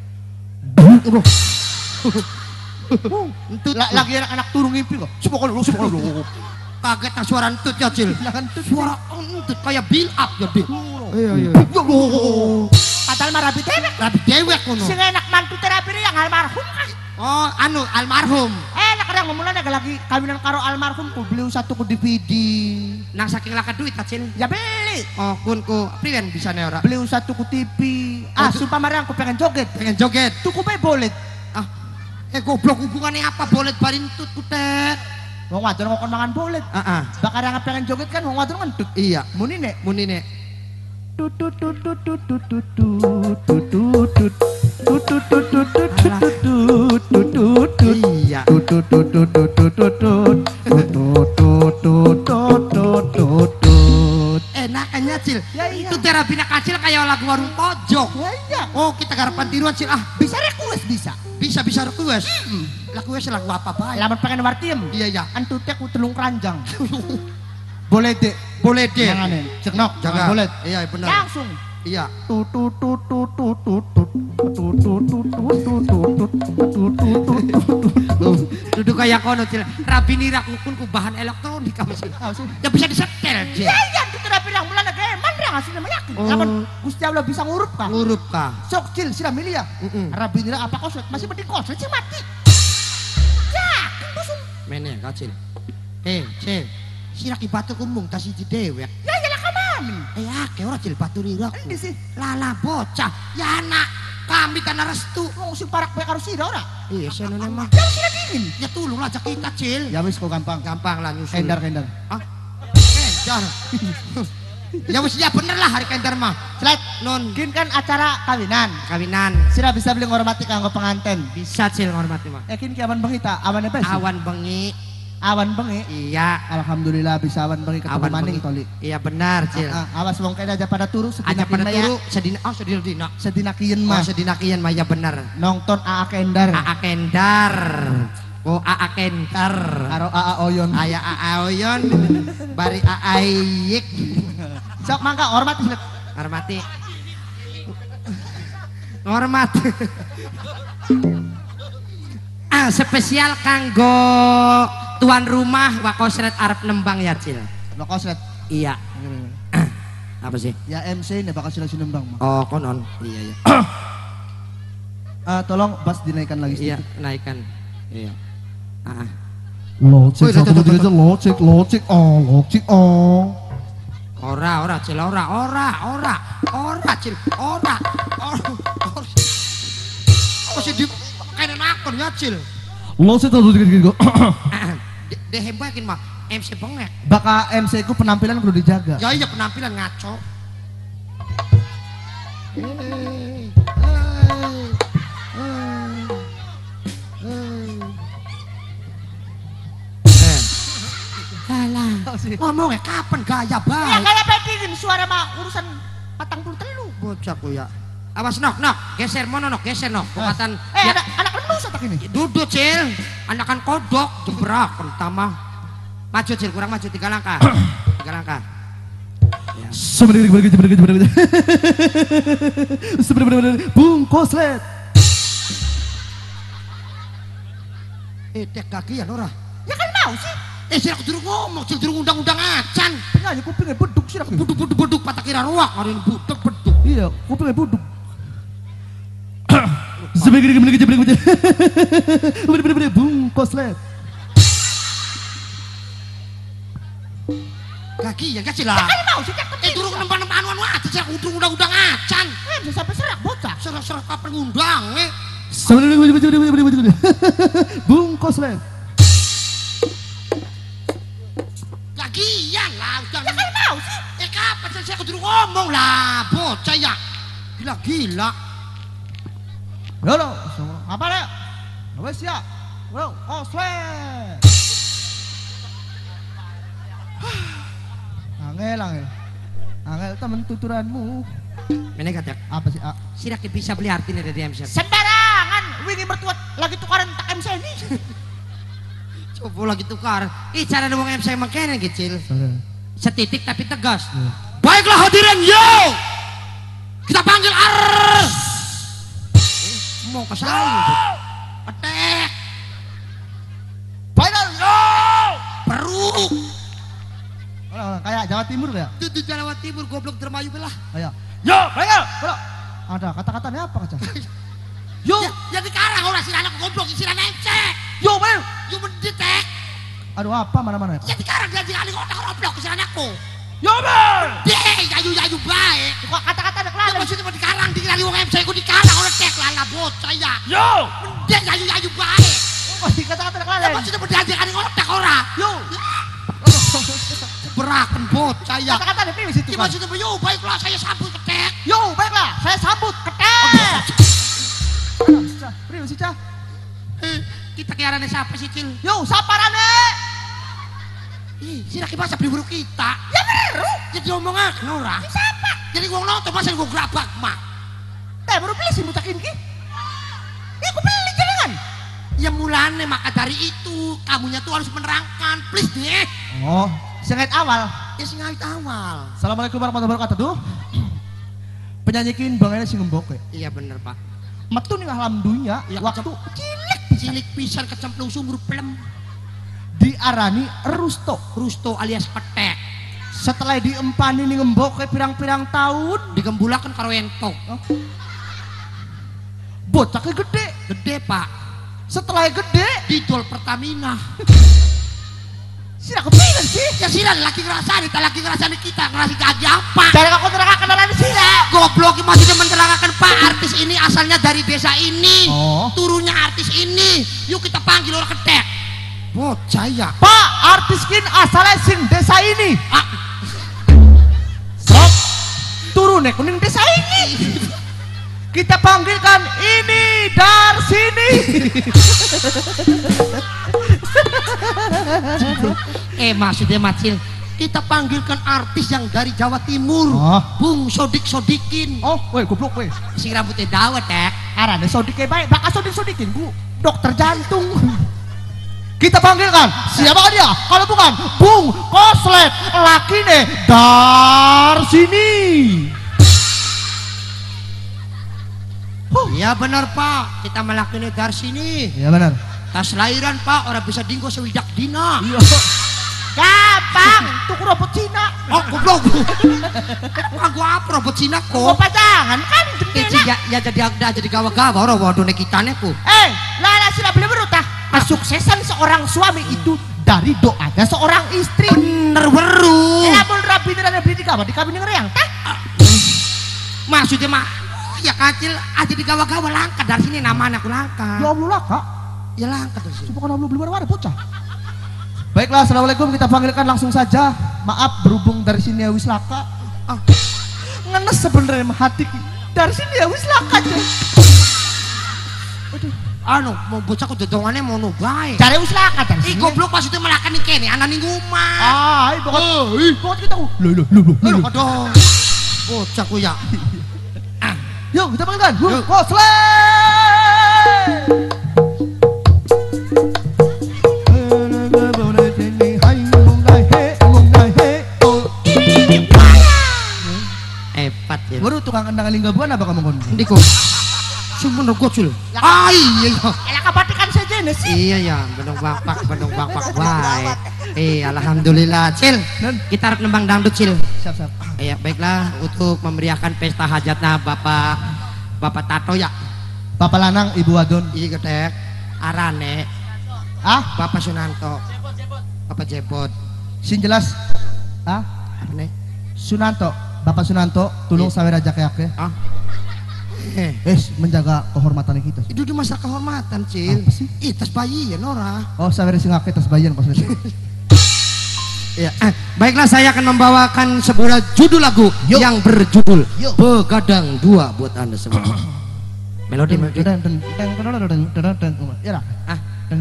Speaker 3: Entut.
Speaker 1: Lagi anak-anak turun ngimpi kok. Sepokol lu.
Speaker 3: Kaget tak suara entut ya, Cil. Suara entut kayak build up ya, Dik. Iya.
Speaker 2: Padahal mah rapi teh.
Speaker 3: Rapi dewek kono.
Speaker 2: Sing enak mantu terapi yang almarhum kan.
Speaker 3: Oh, anu almarhum.
Speaker 2: Enak kadang ngomongnya lagi kawinan karo almarhum ku beli satu ku DVD.
Speaker 3: Nang saking laka duit ta, Cil.
Speaker 2: Ya beli.
Speaker 3: Oh, kun ku priwen bisa ne ora?
Speaker 1: Beli satu ku TV. Sumpah marang aku pengen joget.
Speaker 3: Pengen joget.
Speaker 1: Tuku bae bolet.
Speaker 3: Ah. Goblok hubungannya apa bolet barin tut ku teh?
Speaker 1: Wong wadon ngokon mangan bolet.
Speaker 3: Heeh.
Speaker 1: Bakar yang pengen joget kan wong wadon ngentut.
Speaker 3: Iya.
Speaker 1: Munine.
Speaker 3: Munine.
Speaker 1: Tut tut tut tut tut tut tut tut tut tut tut tut tut tut tut tut tut tut tut tut.
Speaker 3: Iya.
Speaker 1: Tut tut tut tut tut tut tut tut tut tut tut tut tut tut tut.
Speaker 3: Enakannya, Cil.
Speaker 1: Ya, iya.
Speaker 3: Itu terapi nak kecil kayak lagu warung pojok.
Speaker 1: Ya iya.
Speaker 3: Oh, kita garapan tiruan, Cil. Ah,
Speaker 1: Bisa request bisa.
Speaker 3: bisa request. Request lagu apa bae?
Speaker 1: Lamun pengen wartiem.
Speaker 3: Iya.
Speaker 1: Antu teh ku telung keranjang. Boleh dek.
Speaker 3: Boleh deh.
Speaker 1: Janganin. Cek nok.
Speaker 3: Jaga.
Speaker 1: Jangan boleh.
Speaker 3: Iya, benar.
Speaker 2: Langsung.
Speaker 3: Iya.
Speaker 1: Tut tut tut tut tut tut tut tut tut tut tut tut tut tut.
Speaker 3: Duduk kayak kono, Cil. Rabi nirak kun ku bahan elektronik apa sih? Ya bisa disetel, Cil.
Speaker 2: Ya iya antu terapi yang mulai lagi eman yang hasilnya meyakin.
Speaker 3: Oh.
Speaker 1: Lamun Gusti Allah bisa ngurup kah?
Speaker 3: Ngurup kah?
Speaker 1: Sok cil sila milih ya. Rabi nira apa koslet masih mending koslet sih mati. Yakin busung.
Speaker 3: Mene kacil. Cil. Siraki batu kumung tas siji dewek.
Speaker 1: Ya lah kamami.
Speaker 3: Akeh ora cil batu riraku.
Speaker 1: Endi sih?
Speaker 3: Lala bocah. Ya anak kami tanah restu.
Speaker 1: Wong sing parak bae karo sira ora?
Speaker 3: Iya senone mah.
Speaker 1: Ya sila dingin.
Speaker 3: Ya tulung aja kita cil.
Speaker 1: Ya wis kok gampang.
Speaker 3: Gampang lah nyusul.
Speaker 1: Kendar.
Speaker 3: Ah. Kendar. Ya wis ya bener lah hari kendar mah.
Speaker 1: Slet,
Speaker 3: Non
Speaker 1: gin kan acara kawinan.
Speaker 3: Sira
Speaker 1: Bisa beli ngormati kanggo penganten.
Speaker 3: bisa cil ngormati mah.
Speaker 1: Yakin ki awan bengi ta? Awan apa sih?
Speaker 3: Awan bengi.
Speaker 1: Awan bengi.
Speaker 3: Iya.
Speaker 1: Alhamdulillah bisa awan bengi ketemu
Speaker 3: Awan
Speaker 1: maning
Speaker 3: bengi.
Speaker 1: toli.
Speaker 3: Iya benar cil.
Speaker 1: Awas wong kene aja pada turu
Speaker 3: Aja pada
Speaker 1: maya.
Speaker 3: turu sedina sedina.
Speaker 1: Sedina kieu
Speaker 3: Mah
Speaker 1: mah
Speaker 3: sedina kian mah ya bener.
Speaker 1: nonton AA Kendar
Speaker 3: AA Kendar. Oh AA Kendar.
Speaker 1: karo AA Oyon.
Speaker 3: Aya AA Oyon. Bari AA Yik.
Speaker 1: Sok mangga hormati Slet.
Speaker 3: Hormati. Hormat. Spesial kanggo tuan rumah Wakosret arep nembang ya cil.
Speaker 1: Lo koslet.
Speaker 3: Iya. Apa sih?
Speaker 1: Ya MC nih bakal sila sinembang mah.
Speaker 3: Oh konon. Iya.
Speaker 1: Tolong bass dinaikkan lagi
Speaker 3: Iya
Speaker 1: sedikit.
Speaker 3: naikkan. Iya.
Speaker 1: Locek
Speaker 3: Wih,
Speaker 1: 1 2 3 locek oh.
Speaker 3: Ora cil ora cil ora. Masih di kayak nakon ya cil.
Speaker 1: Locek 1 2 3
Speaker 3: Deh hebatin mah MC bengek.
Speaker 1: Baka MC ku penampilan kudu dijaga.
Speaker 3: Ya iya penampilan ngaco. Ngomongnya kapan gaya
Speaker 2: Ya
Speaker 3: baik?
Speaker 2: kayak bedin suara mah urusan 43.
Speaker 3: Bocah ku ya. Awas nok, geser mono nok, geser nok. Bukatan
Speaker 2: Anak lembus tak ini.
Speaker 3: duduk cil, anakan kodok jebrak pertama. Maju cil, kurang maju 3 langkah. 3 langkah.
Speaker 1: Sebenarnya Bung Koslet.
Speaker 3: Tek kakian ora.
Speaker 2: Ya kan mau sih.
Speaker 3: Sih aku durung ngomong, cil durung undang-undang acan.
Speaker 1: Penyanyi kupingnya beduk sih.
Speaker 3: Buduk patah kira ruak, hari ini buduk.
Speaker 1: Iya, kupingnya beduk. Sebenarnya Bung Koslet.
Speaker 3: Kakian kacil lah.
Speaker 2: Kan mau sih tak
Speaker 3: Durung nempang-nempang anu aja, sih aku durung undang-undang acan.
Speaker 2: bisa sampai serak bocah.
Speaker 3: Serah-serah kapan ngundang,
Speaker 1: Sebenarnya Bung Koslet.
Speaker 3: Lagian lah, udah.
Speaker 2: Ya kan mau sih.
Speaker 3: Kapan sih aku durung ngomong lah, bocah ya. Gila.
Speaker 1: Halo, apa le? Wes ya. Bro, Koslet. Angel temen tuturanmu.
Speaker 3: Ini kata,
Speaker 1: Apa sih?
Speaker 3: sih bisa beli artinya dari MC.
Speaker 2: Sembarangan. Wingi mertua lagi tukaran tak MC ini.
Speaker 3: Coba lagi tukar. Cara ngomong MC emang keren kecil. Setitik tapi tegas. Baiklah hadirin, yo! Kita panggil mau ke saya. Petek.
Speaker 1: Final.
Speaker 3: Peruk.
Speaker 1: Kayak Jawa Timur ya?
Speaker 3: Itu di Jawa Timur goblok dermayu belah.
Speaker 1: Kayak. Yo, final. Ada kata-katanya apa kaca? Yo,
Speaker 3: Ya dikarang orang sih anak goblok isi MC.
Speaker 1: yo, final.
Speaker 3: Yo mendetek.
Speaker 1: Aduh apa mana-mana ya?
Speaker 3: Ya dikarang dia kali otak goblok isi anakku.
Speaker 1: Yo, final.
Speaker 3: Deh, yayu baik.
Speaker 2: Kok kata-kata ada
Speaker 3: Ya
Speaker 2: kelalen.
Speaker 3: maksudnya mau dikarang dikali wong MC ku dikarang orang tek lala bocah ya.
Speaker 1: Yo.
Speaker 3: Dia yayu baik.
Speaker 2: Kok kata-kata ada
Speaker 3: Ya
Speaker 2: kelalen.
Speaker 3: maksudnya mau diajak kali otak ora.
Speaker 1: Yo.
Speaker 3: Berakan bocah ya.
Speaker 2: Kata-kata ada pilih situ.
Speaker 3: Ya maksudnya yo baiklah saya sambut ketek.
Speaker 2: Yo, baiklah. Saya sambut ketek.
Speaker 1: Priyo sih, Cah?
Speaker 3: Kita kiarane siapa sih cil?
Speaker 2: Yo, saparane.
Speaker 3: Si laki masa beli buruk kita.
Speaker 2: Ya beru.
Speaker 3: Jadi omongan ora.
Speaker 2: Siapa?
Speaker 3: Jadi wong nonton masa gue gerabak mah.
Speaker 2: Teh baru beli sih mutakin ki. Ya aku beli jenengan.
Speaker 3: Ya mulane maka dari itu kamunya tuh harus menerangkan, please deh.
Speaker 1: Oh, sengat awal.
Speaker 3: Ya sing ngait awal.
Speaker 1: Assalamualaikum warahmatullahi wabarakatuh. Penyanyikin bangane sing ngembok ya.
Speaker 3: Iya bener pak.
Speaker 1: Metu ning alam dunia
Speaker 3: Ya,
Speaker 1: waktu
Speaker 3: Cilik pisan kecemplung sumur pelem.
Speaker 1: diarani Rusto.
Speaker 3: Rusto alias petek.
Speaker 1: Setelah diempani nih ngembok ke pirang-pirang tahun,
Speaker 3: Digembulakan karo ento.
Speaker 1: bocahnya gede.
Speaker 3: Gede, Pak.
Speaker 1: Setelah gede,
Speaker 3: Didol Pertamina.
Speaker 1: sila kepingin sih.
Speaker 3: Ya sila laki ngerasani, tak laki ngerasani kita ngerasi gaji apa?
Speaker 2: Dari aku terangkan dengan sila.
Speaker 3: Goblok maksudnya menerangkan Pak, artis ini asalnya dari desa ini.
Speaker 1: Oh.
Speaker 3: Turunnya artis ini. Yuk kita panggil orang ketek. Bocah ya.
Speaker 1: Pak, artis kin asalnya sing desa ini.
Speaker 3: Ah,
Speaker 1: Sok, turunnya kuning desa ini. Kita panggilkan ini dari sini.
Speaker 3: maksudnya Macil, kita panggilkan artis yang dari Jawa Timur.
Speaker 1: Oh.
Speaker 3: Bung Sodik-Sodikin.
Speaker 1: Oh, weh goblok weh.
Speaker 3: Si rambutnya dawet, Tek.
Speaker 1: Arane sodiknya baik, bakal sodik-sodikin bu. Dokter jantung. Kita panggilkan, siapa dia? Kalau bukan Bung Koslet, lakine dari sini.
Speaker 3: Iya benar Pak, kita melakukan dari sini.
Speaker 1: Iya benar.
Speaker 3: Tas lahiran Pak, orang bisa dinggo sewidak dina.
Speaker 1: Iya. Gampang, tuh robot Cina.
Speaker 3: Oh goblok. Gua apa robot Cina kok?
Speaker 2: Gua pajangan kan jendela.
Speaker 3: Ya jadi gawa-gawa orang waduh nekitane ku.
Speaker 2: Lala sila beli berutah.
Speaker 1: Kesuksesan seorang suami itu dari doanya seorang istri.
Speaker 3: Bener weru.
Speaker 2: Lamun rapi dan beli di kamar, di kabin ngeriang tah.
Speaker 3: Maksudnya mah ya kecil aja di gawa-gawa langka dari sini nama anakku langka.
Speaker 1: Ya Allah kak.
Speaker 3: Ya langka dari sini.
Speaker 1: Supaya Allah belum ada bocah. Baiklah, assalamualaikum, kita panggilkan langsung saja. Maaf berhubung dari sini ya wis laka. Ngenes sebenarnya mah hati dari sini ya wis laka coy.
Speaker 3: Anu mau bocah ku dodongannya mau nubai.
Speaker 1: Cari wis laka dari
Speaker 3: Ih
Speaker 1: sini.
Speaker 3: goblok maksudnya melakukan kene anak ning rumah.
Speaker 1: Ah, pokoknya kita
Speaker 3: Aduh, aduh. Bocah ku ya.
Speaker 1: Yuk kita panggilkan Bung
Speaker 3: Yuk.
Speaker 1: Koslet.
Speaker 3: Hebat ya.
Speaker 1: Baru tukang kendang linggabuan apa kamu kon?
Speaker 3: Ndi kok? Sumpah gocul. Ah iya iya.
Speaker 2: Elah kabatikan saja nih sih.
Speaker 3: Iya ya, benong bapak wae. Alhamdulillah, Cil.
Speaker 1: Dan
Speaker 3: Kita harus nembang dangdut, Cil.
Speaker 1: siap.
Speaker 3: Ya baiklah untuk memeriahkan pesta hajatnya Bapak Tato ya.
Speaker 1: Bapak lanang, Ibu Wadon.
Speaker 3: Iya ketek. Arane
Speaker 1: Ah,
Speaker 3: Bapak Sunanto. Bapak Jebot.
Speaker 1: sing jelas. Ah,
Speaker 3: Arane.
Speaker 1: Sunanto. Bapak Sunanto, tulung
Speaker 3: Iya.
Speaker 1: sawer aja kayak
Speaker 3: Ah.
Speaker 1: menjaga kehormatan kita.
Speaker 3: Itu di masa kehormatan, Cil.
Speaker 1: Apa sih?
Speaker 3: Ih, tas bayi ya Nora.
Speaker 1: Oh, sawer sing akeh tas bayan pas itu.
Speaker 3: Ya, baiklah saya akan membawakan sebuah judul lagu
Speaker 1: Yuk.
Speaker 3: yang berjudul
Speaker 1: Yuk.
Speaker 3: Begadang Dua buat Anda semua. Melodi.
Speaker 1: Ya lah.
Speaker 3: Ah.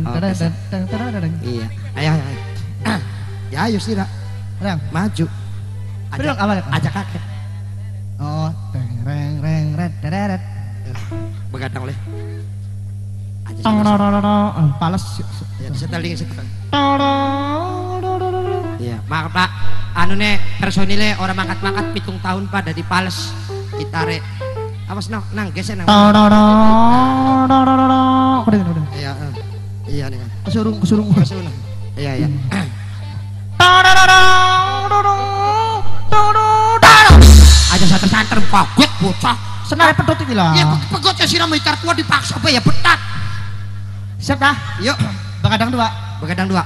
Speaker 3: Iya. Ayo. Ya, ayo sih, Ra.
Speaker 1: Reng,
Speaker 3: Maju.
Speaker 1: Bilang apa ya?
Speaker 3: Ajak kakek.
Speaker 1: Oh, reng, red.
Speaker 3: Begadang oleh. Ajak.
Speaker 1: Palas.
Speaker 3: Ya, seteling. Iya, maaf Pak. Anu nih personile orang mangkat-mangkat 7 tahun Pak dari Pales. Gitare. Awas nang geser nang. Iya, iya nih.
Speaker 1: Kesurung.
Speaker 3: Kesun. Iya. Aja santer-santer paget bocah.
Speaker 1: Senare pedot iki lah.
Speaker 3: Ya pegot ya siram gitar tua dipaksa apa ya betat.
Speaker 1: Siap dah.
Speaker 3: Yuk,
Speaker 1: Begadang dua.
Speaker 3: begadang 2.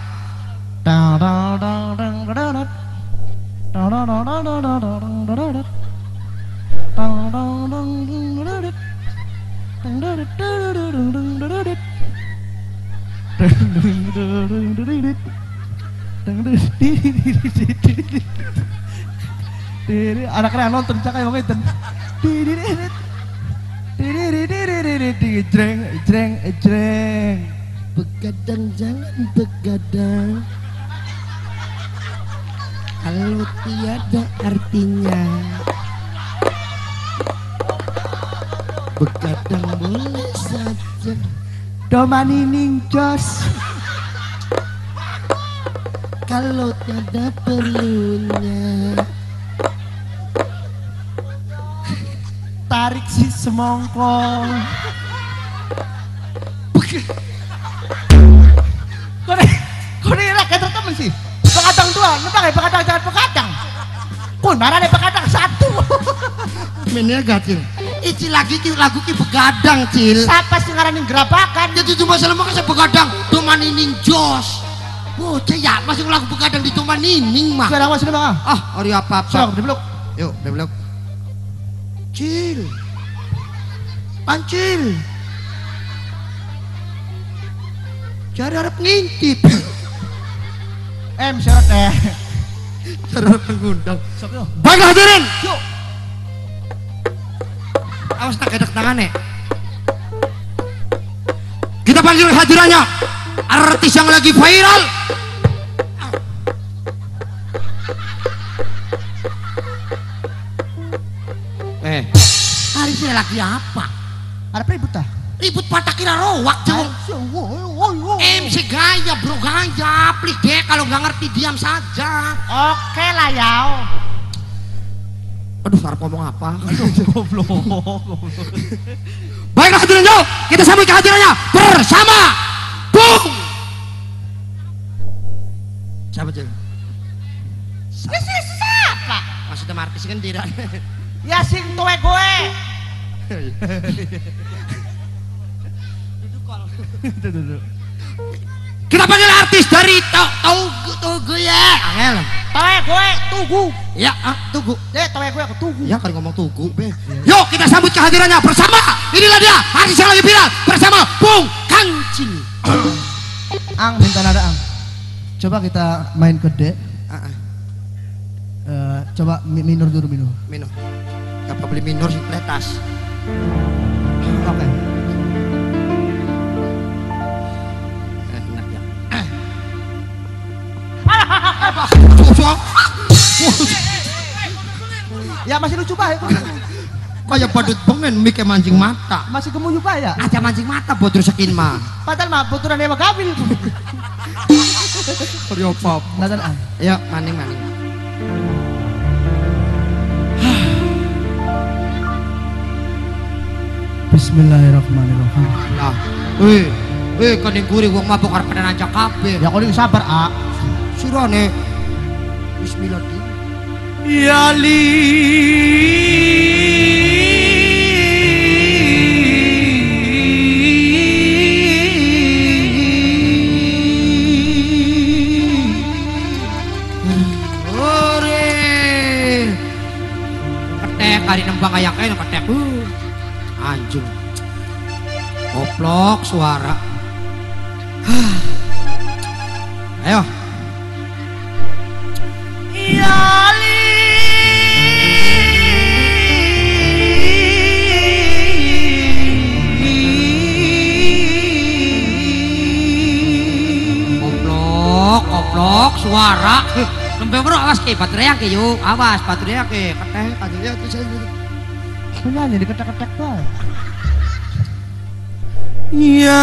Speaker 1: Anak-anak nonton cak kayak ngomongin. Jreng.
Speaker 3: Begadang jangan begadang. Kalau tiada artinya. Begadang boleh saja.
Speaker 1: Domani ning jos.
Speaker 3: Kalau tiada perlunya.
Speaker 1: Tarik si semongkol. Kau ini rakyat temen sih. Begadang dua, nembak ya begadang jangan begadang. nara ada begadang satu.
Speaker 3: Mennya gak Cil. Icil lagi lagu ki begadang Cil.
Speaker 1: Siapa sih ngaranin gerabakan?
Speaker 3: Jadi cuma salah makanya begadang. Cuma nining jos. Bocah ya masih lagu begadang di cuma nining mah.
Speaker 1: Sudah mas, sudah bang.
Speaker 3: Ah, hari apa-apa.
Speaker 1: Sudah, dipeluk.
Speaker 3: Yuk, dipeluk. Cil. Pancil. Cari harap ngintip.
Speaker 1: Syarat
Speaker 3: Cari harap ngundang.
Speaker 1: Sok yuk.
Speaker 3: Baiklah hadirin.
Speaker 1: Yuk.
Speaker 3: Awas tak kedek tangannya. Kita panggil hadirannya. Artis yang lagi viral. Hari ini lagi apa?
Speaker 1: Ada ribut tah?
Speaker 3: Ribut patah kira rowak cowok. MC gaya bro, gaya. Please deh kalau nggak ngerti diam saja.
Speaker 2: Oke lah yao.
Speaker 3: Aduh, harap ngomong apa?
Speaker 1: Goblok.
Speaker 3: Baiklah hadirin jauh, kita sambut kehadirannya bersama Bung. Siapa cewek?
Speaker 2: Siapa?
Speaker 3: Maksudnya artis kan tidak.
Speaker 2: Ya sing tuwe gue.
Speaker 3: Kita panggil artis dari Tugu ya. Angel.
Speaker 2: Tuwe gue Tugu.
Speaker 3: Ya, Tugu.
Speaker 2: Tuwe gue aku Tugu.
Speaker 3: Ya kan ngomong Tugu, be. Yuk kita sambut kehadirannya bersama. Inilah dia artis yang lagi viral bersama Bung Kancil.
Speaker 1: Ang minta nada Ang. Coba kita main ke D. Coba minor dulu minor.
Speaker 3: Minor. Gak beli minor sih pletas.
Speaker 1: Oke.
Speaker 3: Enak ya.
Speaker 1: Ya masih lucu bah.
Speaker 3: Kayak badut bengen mike mancing mata.
Speaker 1: Masih gemuyu bah ya.
Speaker 3: Aja mancing mata bodur sekin mah.
Speaker 1: Padahal mah boturan dewa gabil.
Speaker 3: Rio pop.
Speaker 1: Nadan Ang.
Speaker 3: Ayo maning.
Speaker 1: Bismillahirrahmanirrahim.
Speaker 3: Lah, kening gurih wong mabok arep kena aja kabeh.
Speaker 1: Ya kalau sabar A.
Speaker 3: Sirane. Bismillah.
Speaker 1: Ya
Speaker 3: Ketek kali nembang kayak kayak ketek. Anjing. Goblok suara. Ayo. Goblok suara. Lembeng bro, awas ke baterai ke yuk. Awas baterai ke. Ketek aja tuh saya.
Speaker 1: Penyanyi diketek-ketek bah.
Speaker 3: Ya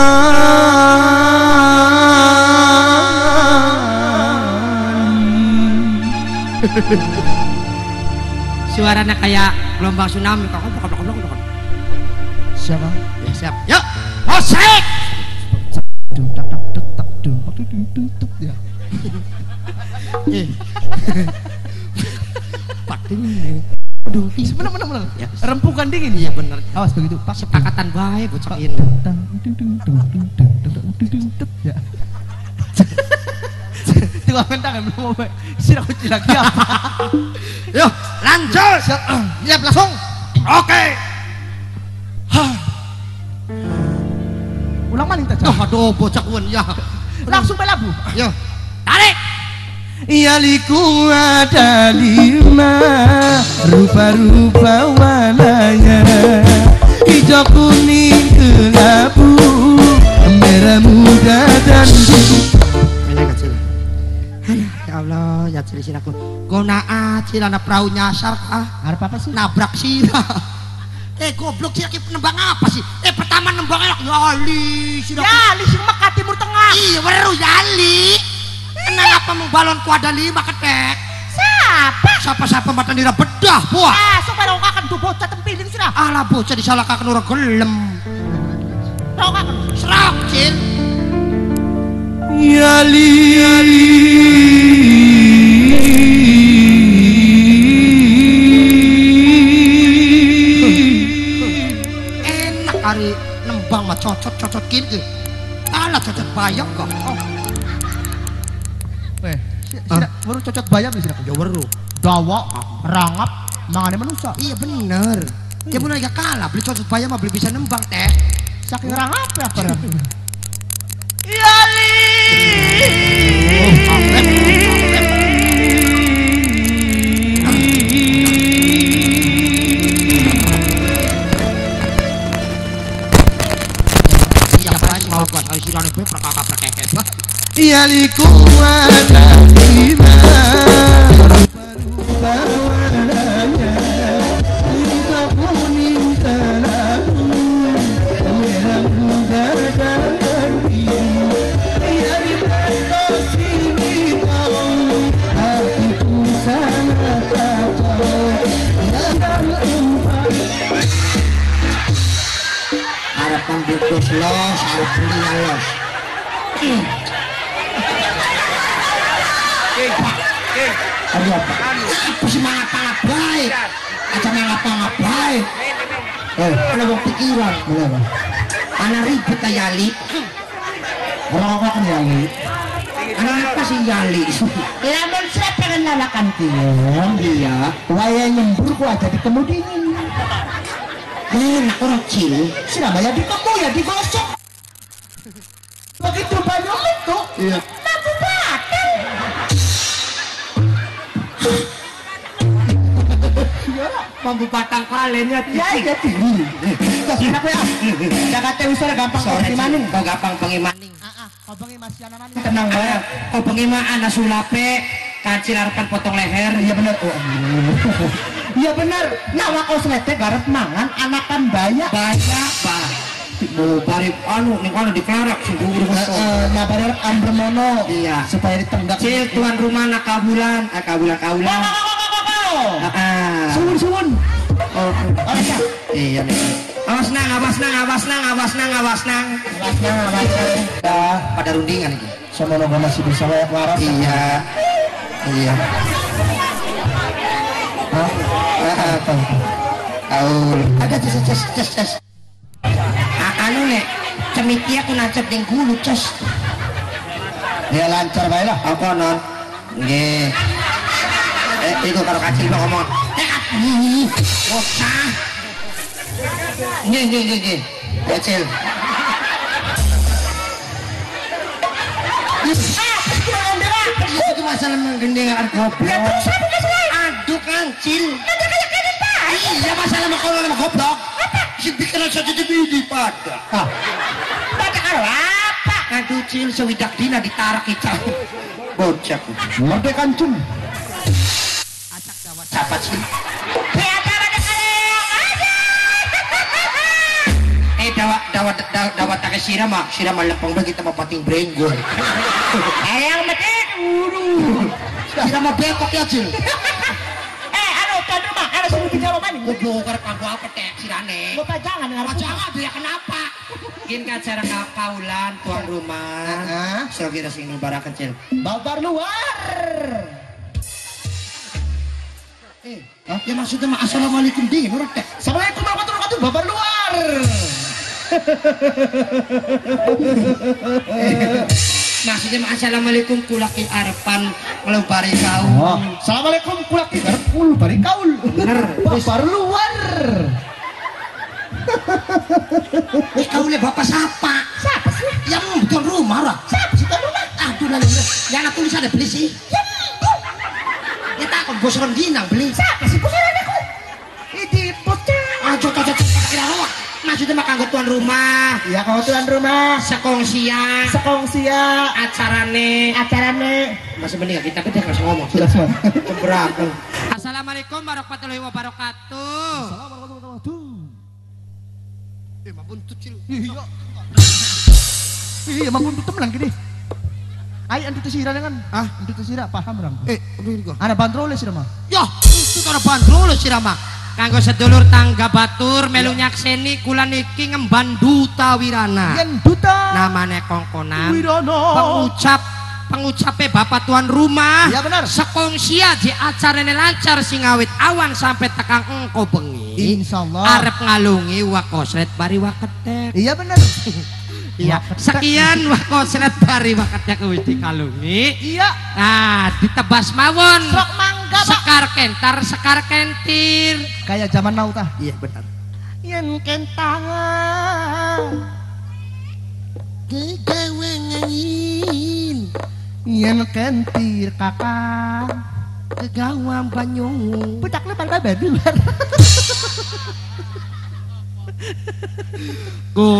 Speaker 3: suaranya kayak gelombang tsunami.
Speaker 1: Siapa?
Speaker 3: Ya siap. Yuk, musik.
Speaker 1: Dung tak tak tek tak dung tek ya.
Speaker 3: Pating ini.
Speaker 1: Aduh, bener.
Speaker 3: Ya.
Speaker 1: Rempukan dingin.
Speaker 3: Iya bener.
Speaker 1: Awas begitu. Pak
Speaker 3: Sepakatan baik bocakin.
Speaker 1: Ya. Tengok tangan belum mau baik. Sini aku lagi apa?
Speaker 3: Yuk, lanjut.
Speaker 1: Siap langsung.
Speaker 3: Oke.
Speaker 1: Ulang maling tak?
Speaker 3: Aduh, bocah kuan ya.
Speaker 1: Langsung belabu.
Speaker 3: Yuk. Tarik.
Speaker 1: Ya liku ada 5 rupa-rupa warnanya, hijau kuning kelabu, merah muda dan
Speaker 3: Ini kecil. Ya Allah, ya cili aku. Gona acil anak perahu nyasar
Speaker 1: Harap apa sih?
Speaker 3: nabrak sila. Goblok sih nembang apa sih? Pertama nembang enak yali sila.
Speaker 2: Ya, lising maka timur tengah.
Speaker 3: Iya, weru yali. Kenapa balon ku ada 5 ketek? Siapa mata nira bedah buah.
Speaker 2: Supaya orang akan tuh bocah tempiling sudah.
Speaker 3: Alah bocah disalahkan orang gelem.
Speaker 2: Orang akan
Speaker 3: Serak cil.
Speaker 1: Yali
Speaker 3: cocot kini. Alah cocot bayam kok.
Speaker 1: Sira baru cocot bayam sira.
Speaker 3: Ya weru.
Speaker 1: Dawa, rangap, mangane manusia.
Speaker 3: Iya bener. Ya bener ya kalah beli cocot bayam mah beli bisa nembang teh.
Speaker 1: Saking rangap ya apa?
Speaker 2: Iya li.
Speaker 3: Mau kok saya sirane be prakakak.
Speaker 1: Iya likuana lima.
Speaker 3: Harapan bungkus los, harap beli yang los. Aduh apa? Apa sih mangap-mangap baik? Aja mangap-mangap baik. Ada mau pikiran. Kenapa? Anak ribet ya Yali. Orang apa kan Yali? Anak apa sih Yali?
Speaker 2: Lamun saya pengen lalakan
Speaker 3: Iya.
Speaker 1: Waya nyembur gua jadi kemudian.
Speaker 3: Enak orang cil.
Speaker 1: Siapa ya ditemu ya digosok. Begitu banyak itu.
Speaker 3: Iya.
Speaker 2: Mampu batang.
Speaker 3: Mampu batang kalennya.
Speaker 1: Ya iya tinggi. Enak ya. Jakarta usah gampang pengimaning.
Speaker 3: Kau gampang pengimaning.
Speaker 1: Kau bengi masih anak-anak.
Speaker 3: Tenang banget. Kau pengiman anak sulape. Kancil harapan potong leher.
Speaker 1: Iya benar. Oh, iya benar. Nawa kau selete garap mangan anakan banyak.
Speaker 3: Banyak pak. Mau bari anu nih kalau diklarak sih guru
Speaker 1: Nah benar ambremono.
Speaker 3: Iya.
Speaker 1: Supaya ditenggak.
Speaker 3: Cil tuan rumah nak kabulan. Kaulan.
Speaker 1: Suwun.
Speaker 3: Oh, iya nih. Awas nang.
Speaker 1: Dah
Speaker 3: Pada rundingan ini.
Speaker 1: sama noga masih bisa waras.
Speaker 3: Iya.
Speaker 1: Hah? Apa?
Speaker 3: Tahu. Ada ces. Anu nek cemiti aku nancep yang gulu ces.
Speaker 1: Ya lancar bae lah.
Speaker 3: Apa non? Nggih. Itu karo kacil mah ngomong. Bocah. Nggih. Kacil. Itu masalah menggendengan goblok. Aduh kancil. Iya masalah mah kalau nama goblok. Si pikiran saja di pada.
Speaker 2: Pada kalau apa?
Speaker 3: Aduh cil sewidak dina ditarak kita. Bocah.
Speaker 1: Mode kancung.
Speaker 3: Acak gawat siapa sih?
Speaker 2: Biasa pada kalian aja.
Speaker 3: Dawat tak siram lepong ba kita mapating brenggol.
Speaker 2: Ayang mati.
Speaker 3: Siram mah bengkok ya cil.
Speaker 2: Tuan rumah, suruh dijawabkan.
Speaker 3: Ngebongkar kanggo apa teh sirane?
Speaker 2: Bapak jangan dengar.
Speaker 3: Jangan dia kenapa? Gin kan cara kaulan tuan rumah. So kita sini barang kecil.
Speaker 1: Babar luar.
Speaker 3: Ya maksudnya mah assalamualaikum dingin urut teh.
Speaker 1: Assalamualaikum warahmatullahi wabarakatuh. Babar luar.
Speaker 3: Maksudnya mah assalamualaikum kulaki arepan ngelubari kau.
Speaker 1: Assalamualaikum kulaki garpul bari kaul.
Speaker 3: Bener.
Speaker 1: Babar luar.
Speaker 3: Kau le bapak siapa?
Speaker 2: Siapa sih?
Speaker 3: Yang tuan rumah lah.
Speaker 2: Siapa sih tuan rumah?
Speaker 3: Aduh yang tulis ada beli sih. Ya takut bos rendinang beli.
Speaker 2: Siapa sih pusaran aku?
Speaker 1: Ini bocah.
Speaker 3: Cocok kira lawak. Maksudnya makan tuan rumah.
Speaker 1: Ya kalau tuan rumah.
Speaker 3: Sekongsia.
Speaker 1: Acarane.
Speaker 3: Masih mending kita gede nggak ngomong.
Speaker 1: Sudah semua.
Speaker 3: Keberapa? Assalamualaikum warahmatullahi wabarakatuh.
Speaker 1: Assalamualaikum warahmatullahi wabarakatuh.
Speaker 3: Mah buntut cil.
Speaker 1: Iya, mah buntut temelan gini. Ai antu tesira dengan antu tesira paham orang. Ada bandrol sih mah.
Speaker 3: Ya, itu ada bandrol sih mah. Kanggo sedulur tangga batur melu nyakseni kula niki ngemban duta wirana.
Speaker 1: Yen duta.
Speaker 3: Namane kongkonan.
Speaker 1: Wirana.
Speaker 3: Pengucape bapak tuan rumah.
Speaker 1: Iya benar.
Speaker 3: Sekongsia je acarane lancar sing awit awan sampai tekang engko bengi.
Speaker 1: Insyaallah.
Speaker 3: arep ngalungi wakosret bari waketek.
Speaker 1: Iya bener.
Speaker 3: Iya, sekian wakosret bari waketek wis dikalungi.
Speaker 1: Iya.
Speaker 3: Nah, ditebas mawon.
Speaker 1: Sok mangga, Pak.
Speaker 3: Sekar kentar, sekar kentir.
Speaker 1: Kayak zaman now tah.
Speaker 3: Iya benar.
Speaker 1: Yen kentangan
Speaker 3: Kegawe ngangin,
Speaker 1: yen kentir kakak
Speaker 3: kegawa banyung.
Speaker 1: pucak lebar babar luar.
Speaker 3: Go.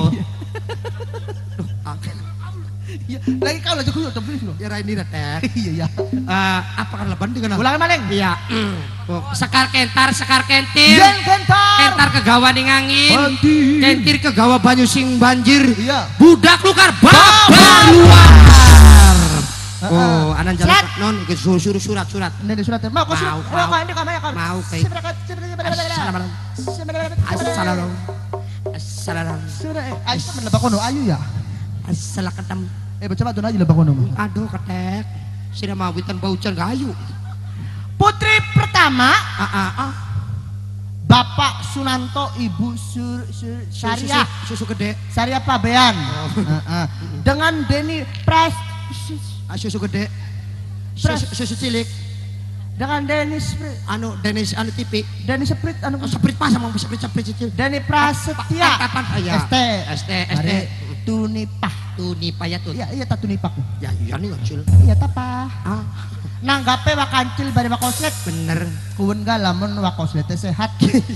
Speaker 1: Iya, lagi kau aja kudu tapi lo.
Speaker 3: Ya ini teh.
Speaker 1: Iya ya.
Speaker 3: Apa kan leban dengan
Speaker 1: Ulangi maning.
Speaker 3: Iya. Sekar kentar, sekar kentir.
Speaker 1: Yen kentar.
Speaker 3: Kentar kegawa ning angin.
Speaker 1: Kentir.
Speaker 3: Kentir kegawa banyu sing banjir.
Speaker 1: Iya.
Speaker 3: Budak lukar babar
Speaker 1: Babar
Speaker 3: luar.
Speaker 1: Heeh.
Speaker 3: Oh, anan jalan
Speaker 1: Surat.
Speaker 3: non iki suruh surat.
Speaker 1: Ini surat mau kau surat.
Speaker 3: Mau.
Speaker 1: Mau ini kamera kau.
Speaker 3: Mau, kayak. Assalamualaikum. Assalamualaikum. Assalamualaikum.
Speaker 1: Surat. Ayo temen lebak kono ayu ya.
Speaker 3: Assalamualaikum.
Speaker 1: Coba tuh aja lebak kono.
Speaker 3: Aduh ketek. Sira mau witan baucan gayu.
Speaker 1: Putri pertama
Speaker 3: Ah.
Speaker 1: Bapak Sunanto, Ibu Syariah
Speaker 3: Susu gede.
Speaker 1: Syariah Pabean. Dengan Denny Pres
Speaker 3: Susu gede.
Speaker 1: Pres.
Speaker 3: Susu cilik.
Speaker 1: dengan Dennis
Speaker 3: Anu Denis anu tipi.
Speaker 1: Dennis Seprit anu
Speaker 3: Seprit pas sama seprit cilik.
Speaker 1: Denny Prasetya
Speaker 3: Kapan ya? ST.
Speaker 1: Mari tunipah
Speaker 3: Tunipah ya tun.
Speaker 1: iya tak tunipah
Speaker 3: Ya iya nih ngacul.
Speaker 1: iya tapa
Speaker 3: Ah,
Speaker 1: nanggape wakancil bari wakoslet
Speaker 3: bener.
Speaker 1: kuwen ga lamun wakoslet sehat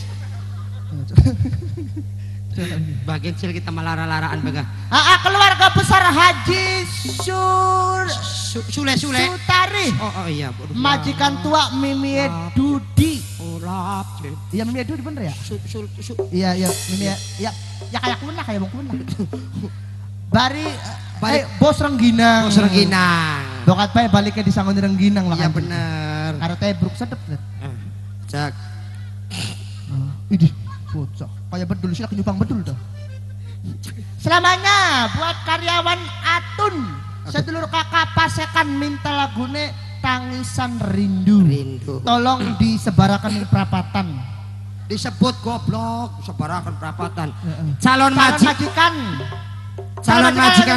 Speaker 3: Bagian cil kita malara-laraan baga.
Speaker 1: keluarga besar Haji
Speaker 3: Sule.
Speaker 1: Sutari
Speaker 3: Oh iya.
Speaker 1: majikan tua Mimie Dudi
Speaker 3: Urap.
Speaker 1: iya Mimie Dudi bener ya
Speaker 3: Su.
Speaker 1: iya Mimie ya kayak kuwen lah kayak mau kuwen lah bari bos Rengginang
Speaker 3: Bos Rengginang.
Speaker 1: dokat bae baliknya di Sangon Rengginang lah
Speaker 3: Iya
Speaker 1: kan.
Speaker 3: bener.
Speaker 1: Karo tebruk sedep kan.
Speaker 3: Cak.
Speaker 1: Idih, bocah. Kayak bedul sih nyupang bedul tuh. Selamanya buat karyawan Atun. Sedulur kakak pasekan minta lagune Tangisan Rindu. Tolong disebarakan di perapatan.
Speaker 3: Disebut goblok, sebarakan perapatan.
Speaker 1: Calon majikan.
Speaker 3: Calon majikan.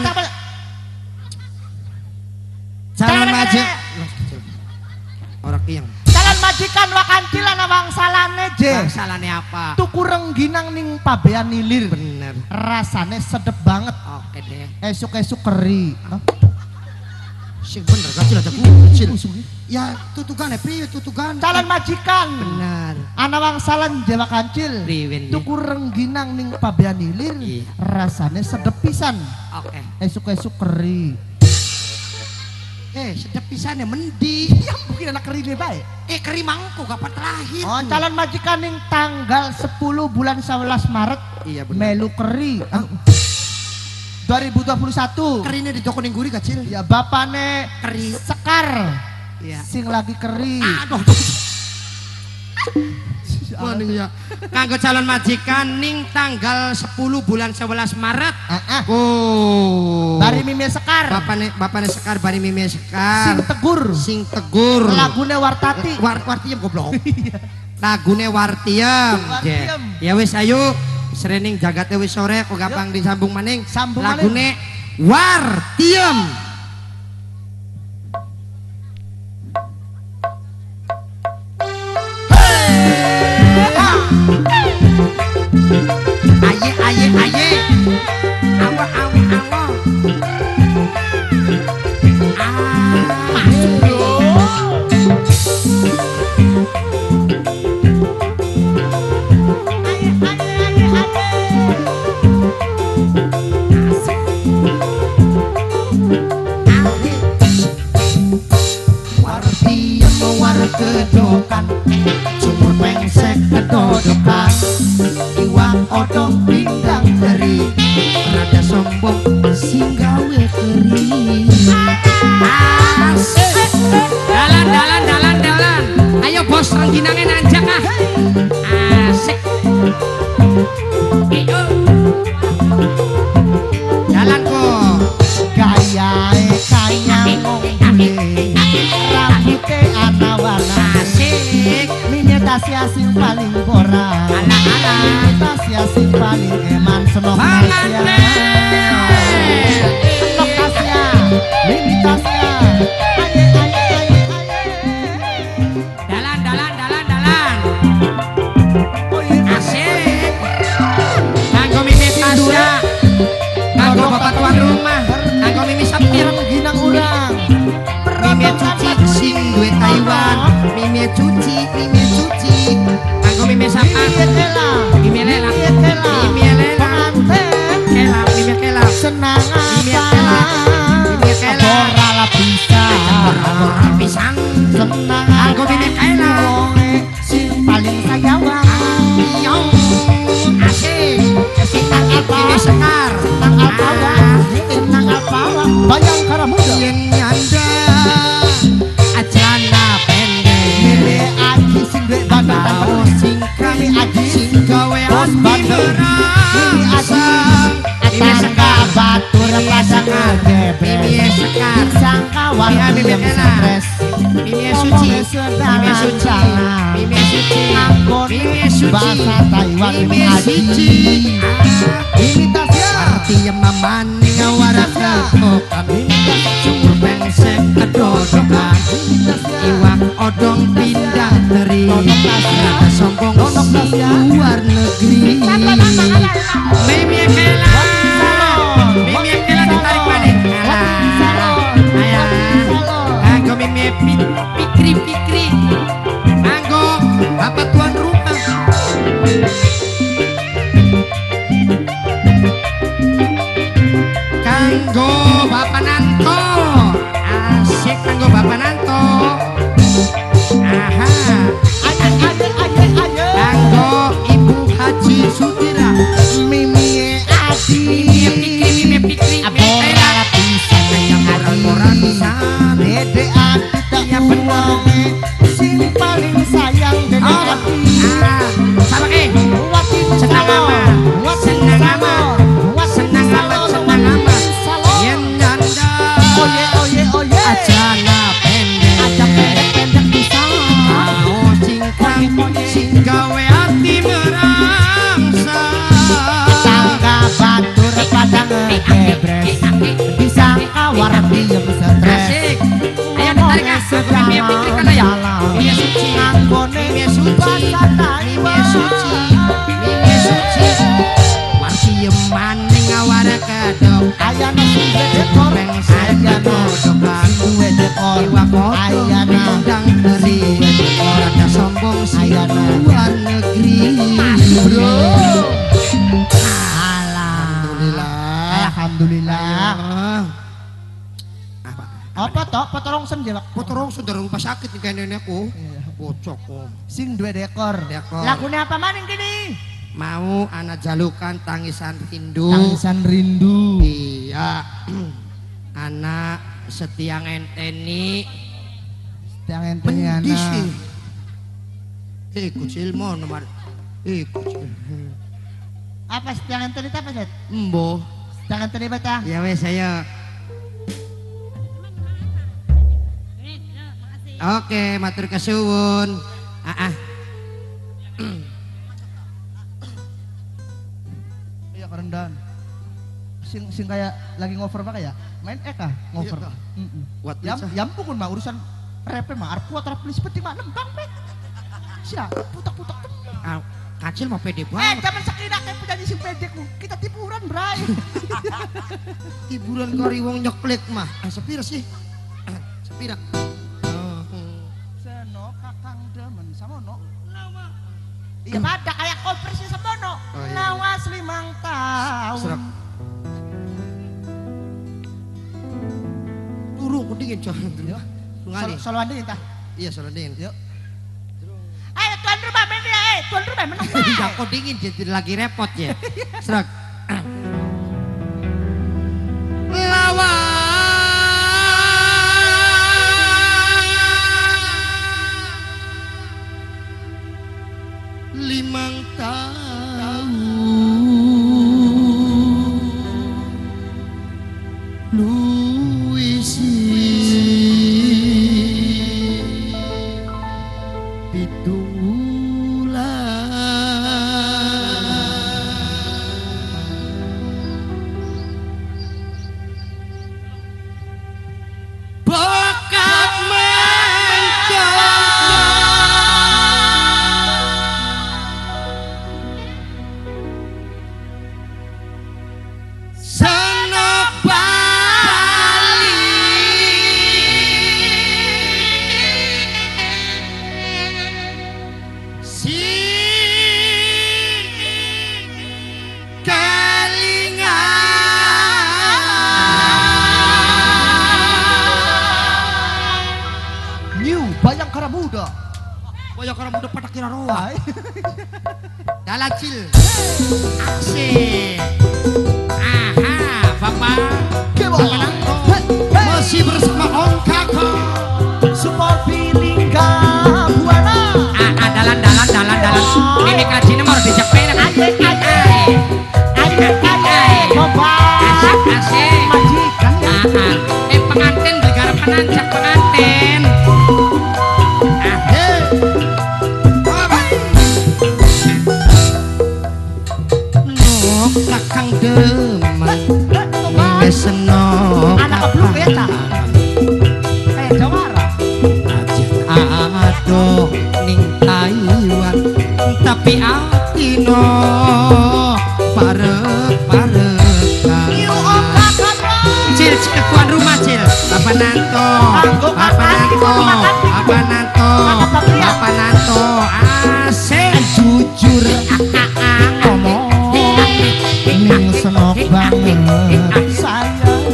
Speaker 3: Orang kiang.
Speaker 1: Calon majikan wakancilan awang salane je.
Speaker 3: Salane apa?
Speaker 1: Tuku Rengginang ning Pabean Ilir.
Speaker 3: Bener.
Speaker 1: Rasane sedep banget.
Speaker 3: Oke deh.
Speaker 1: Esuk-esuk keri.
Speaker 3: Sing bener kecil aja kecil. Ya tutukan piye tutukan.
Speaker 1: Calon majikan.
Speaker 3: Bener.
Speaker 1: Ana wangsalan Jawa Kancil.
Speaker 3: Riwin.
Speaker 1: Tuku Rengginang ning Pabean Ilir.
Speaker 3: Iya.
Speaker 1: Rasane sedep pisan.
Speaker 3: Oke.
Speaker 1: Esuk-esuk keri.
Speaker 3: Sedep pisan ya mendi.
Speaker 1: Ya mungkin anak keri dia baik.
Speaker 3: Keri mangko kapan terakhir.
Speaker 1: Oh, calon majikan ning tanggal 10 bulan 11 Maret.
Speaker 3: Iya bener.
Speaker 1: Melu keri. 2021.
Speaker 3: Kerine di Joko Ningguri kecil.
Speaker 1: Ya bapane
Speaker 3: Keri.
Speaker 1: Sekar.
Speaker 3: Iya.
Speaker 1: Sing lagi keri.
Speaker 3: Aduh. Maning ya. Kanggo calon majikan ning tanggal 10 bulan 11 Maret. Oh.
Speaker 1: Bari Mimie Sekar.
Speaker 3: Bapane Sekar bari Mimie Sekar. Sing tegur.
Speaker 1: Lagune Wartati.
Speaker 3: Wartiem goblok. Lagune Wartiem.
Speaker 1: Wartiem.
Speaker 3: Ya wis ayo srening jagate wis sore kok gampang disambung maning.
Speaker 1: Sambung
Speaker 3: Lagune Wartiem. Aye. Awa. Masuk Wartiem war kedokan sumur pengsek kedodokan iwak odong pindang teri rada sombong sing gawe keri asik dalan ayo bos Rengginange nanjak asik jalan kok
Speaker 1: Gayae kaya ngombe rambute ana warna
Speaker 3: asik
Speaker 1: minyak Tasya sing paling borak. Tasya sing paling eman senok Tasya. Senok Tasya, Mimi Tasya. Aye aye aye aye.
Speaker 3: Dalan.
Speaker 1: Oh iya
Speaker 3: Asik. Kanggo Mimi Tasya. Kanggo bapak tuan rumah. Kanggo Mimi Sapir.
Speaker 1: ginang urang.
Speaker 3: Mimi cuci sing duwe Taiwan. Mimi cuci. Kanggo Mimi Sapa. Mimi Lela.
Speaker 1: Pengantin
Speaker 3: Mimi Kela.
Speaker 1: senang
Speaker 3: Mimi
Speaker 1: apa?
Speaker 3: Kela.
Speaker 1: Ora lah bisa.
Speaker 3: Ora pisang.
Speaker 1: Senang
Speaker 3: Kanggo Mimi Kela.
Speaker 1: wonge sing paling sayawang.
Speaker 3: Yo. Asik. Senang Mimi Sekar.
Speaker 1: Senang apa ya? Senang apa? Bayang kara muda.
Speaker 3: Yen nyanda ajana pendek.
Speaker 1: Mimi aji sing duwe bandar
Speaker 3: Mau singkang
Speaker 1: Mimi aji
Speaker 3: sing gawe
Speaker 1: bos
Speaker 3: ati
Speaker 1: bandel. Mimi aji
Speaker 3: Mimi
Speaker 1: tangga
Speaker 3: Sekar.
Speaker 1: batur pasangan gebres.
Speaker 3: Mimi Sekar.
Speaker 1: Sangka warna
Speaker 3: Mimi
Speaker 1: yang
Speaker 3: Kela.
Speaker 1: stres.
Speaker 3: Mimi Suci. Mimi Suci. Mimi Suci. Mimi Suci.
Speaker 1: Bahasa Taiwan
Speaker 3: Mimi
Speaker 1: Mimi
Speaker 3: Suci.
Speaker 1: aji. Mimi Tasya.
Speaker 3: Arti maman ngawara kekokan. Sumur pengsek kedodokan. Iwak odong pindah teri. Rata sombong si luar negeri. Mimi Kela. Mimi Kela ditarik balik. Ayah. Kanggo Mimi Pikri. Kanggo bapak tuan rumah. Kanggo bapak Nanto. Asik kanggo bapak Nanto. Aha. Kanggo Ibu Haji Sutira.
Speaker 1: Mimi aji.
Speaker 3: Mimi Pikri.
Speaker 1: Abora bisa
Speaker 3: Orang bisa.
Speaker 1: Dede ati tak
Speaker 3: Iya, bener.
Speaker 1: uwange sing paling sayang dede
Speaker 3: Oh,
Speaker 1: ati.
Speaker 3: sama ke.
Speaker 1: Wati
Speaker 3: Senang
Speaker 1: salon,
Speaker 3: amat.
Speaker 1: wati
Speaker 3: Senang
Speaker 1: salon,
Speaker 3: amat.
Speaker 1: wati
Speaker 3: Senang
Speaker 1: salon,
Speaker 3: amat, senang
Speaker 1: wati
Speaker 3: amat.
Speaker 1: salon.
Speaker 3: Yen nyanda.
Speaker 1: Oye oye oye.
Speaker 3: Ajana pendek.
Speaker 1: Aja pendek-pendek bisa.
Speaker 3: Mau singkang sing gawe ati merangsa.
Speaker 1: Tangga batur padang gebres. Disangka warti yang stres.
Speaker 3: Asik. Ayo ditarik ah. Mimi Pikri kan ya. Mimi Suci. Mimi Suci. Mimi Suci. Mimi Suci. Warti maning ngawara kedok.
Speaker 1: Ayana sing dekor, ayana
Speaker 3: Dodokan.
Speaker 1: duwe dekor,
Speaker 3: Iwak foto
Speaker 1: ayana
Speaker 3: undang teri. Rada sombong si
Speaker 1: Ayana.
Speaker 3: luar negeri.
Speaker 1: bro.
Speaker 3: Alhamdulillah.
Speaker 1: Alhamdulillah.
Speaker 3: Apa?
Speaker 1: Apa toh? Potong sendiri.
Speaker 3: Potorong sudah rumah sakit nih kayaknya aku. Bocok kok.
Speaker 1: Sing duwe dekor.
Speaker 3: Dekor.
Speaker 1: Lagunya apa maning kini?
Speaker 3: Mau anak jalukan tangisan rindu.
Speaker 1: Tangisan rindu.
Speaker 3: Iya. Anak setiang enteni.
Speaker 1: Yang entenya
Speaker 3: Mendis
Speaker 1: anak.
Speaker 3: kucil mau nomor. Kucil.
Speaker 1: Apa yang enteni apa set?
Speaker 3: Embo.
Speaker 1: Yang enteni bata?
Speaker 3: Ya wes saya. Oke, matur kesuwun.
Speaker 1: Iya kerendahan. Sing kayak lagi ngover apa kayak? Main kah? Ngover.
Speaker 3: Iya, kah?
Speaker 1: Mm-mm.
Speaker 3: Buat
Speaker 1: Yam
Speaker 3: bisa.
Speaker 1: yam pun mah urusan repe mah arep kuat arep beli seperti mah nembang pek. Sia, putak-putak.
Speaker 3: Kacil mah pede
Speaker 1: Eh,
Speaker 3: banget.
Speaker 1: zaman sekidak kayak penyanyi sing pedekmu. Kita tipuran, Bray.
Speaker 3: Hiburan kari wong nyeklek mah. Sepira sih? Sepira.
Speaker 1: Seno kakang demen samono. Iya pada kayak konversi semono.
Speaker 3: Oh, iya.
Speaker 1: Lawas 5 tahun.
Speaker 3: Serak. Turu kudingin coy.
Speaker 1: Yo.
Speaker 3: Ngali.
Speaker 1: Solo ande entah.
Speaker 3: Iya soalnya dingin.
Speaker 1: Yuk.
Speaker 2: Ayo tuan rumah main dia, tuan rumah menang.
Speaker 3: Iya kok dingin jadi lagi repot ya. Serak. Limang tahun Luisi Pitung kalau muda pada kira roa. Dalam cil. Asik. Aha, Bapak.
Speaker 1: Gimana?
Speaker 3: Masih bersama Om Kakak.
Speaker 1: Support feeling Buana.
Speaker 3: Dalan. Mimi kajine mau dijak penak. Asik.
Speaker 1: Majikan ya.
Speaker 3: Pengantin negara penanjak pengantin. Kakang demen senok
Speaker 1: Anak kebluk ya tak? Jawara.
Speaker 3: aduh ning Taiwan tapi atino parek-parekan cil tuan rumah cil Bapak Nanto asik jujur
Speaker 1: Ngomong ning senok banget sayang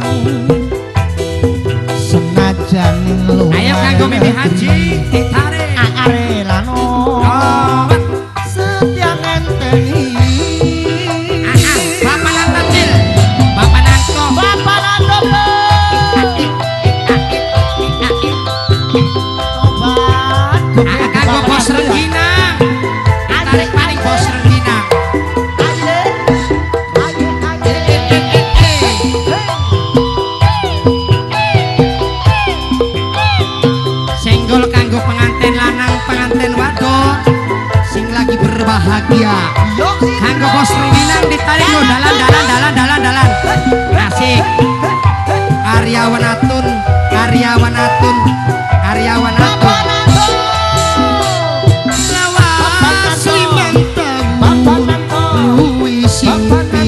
Speaker 1: senajan lu
Speaker 3: ayo kanggo Mimi Haji ditarik
Speaker 1: arelano setia ngenteni
Speaker 3: Bapak Nanto cil Bapak Nanto kanggo bos Renggina tarik paling bos Renggina senggol kanggo pengantin lanang pengantin wadon sing lagi berbahagia kanggo bos Renggina ditarik lo dalan asik karyawan atun lawas limang tahun luwi sing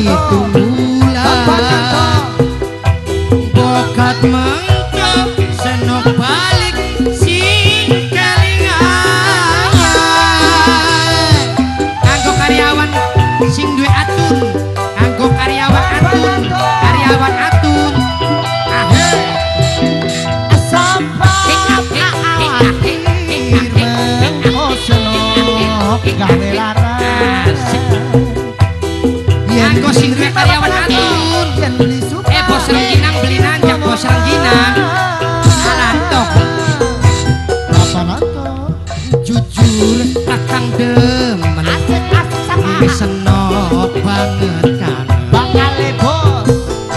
Speaker 3: pitulah bokat mengkap senok balik sing kelingan kanggo karyawan sing duwe atun kanggo karyawan atun
Speaker 1: gawe laras
Speaker 3: kanggo sing duwe karyawan atun bos Rengginang beli nanjak bos Rengginang alantok
Speaker 1: Bapak Nanto
Speaker 3: jujur kakang demen ini senok banget kan
Speaker 1: bakale bos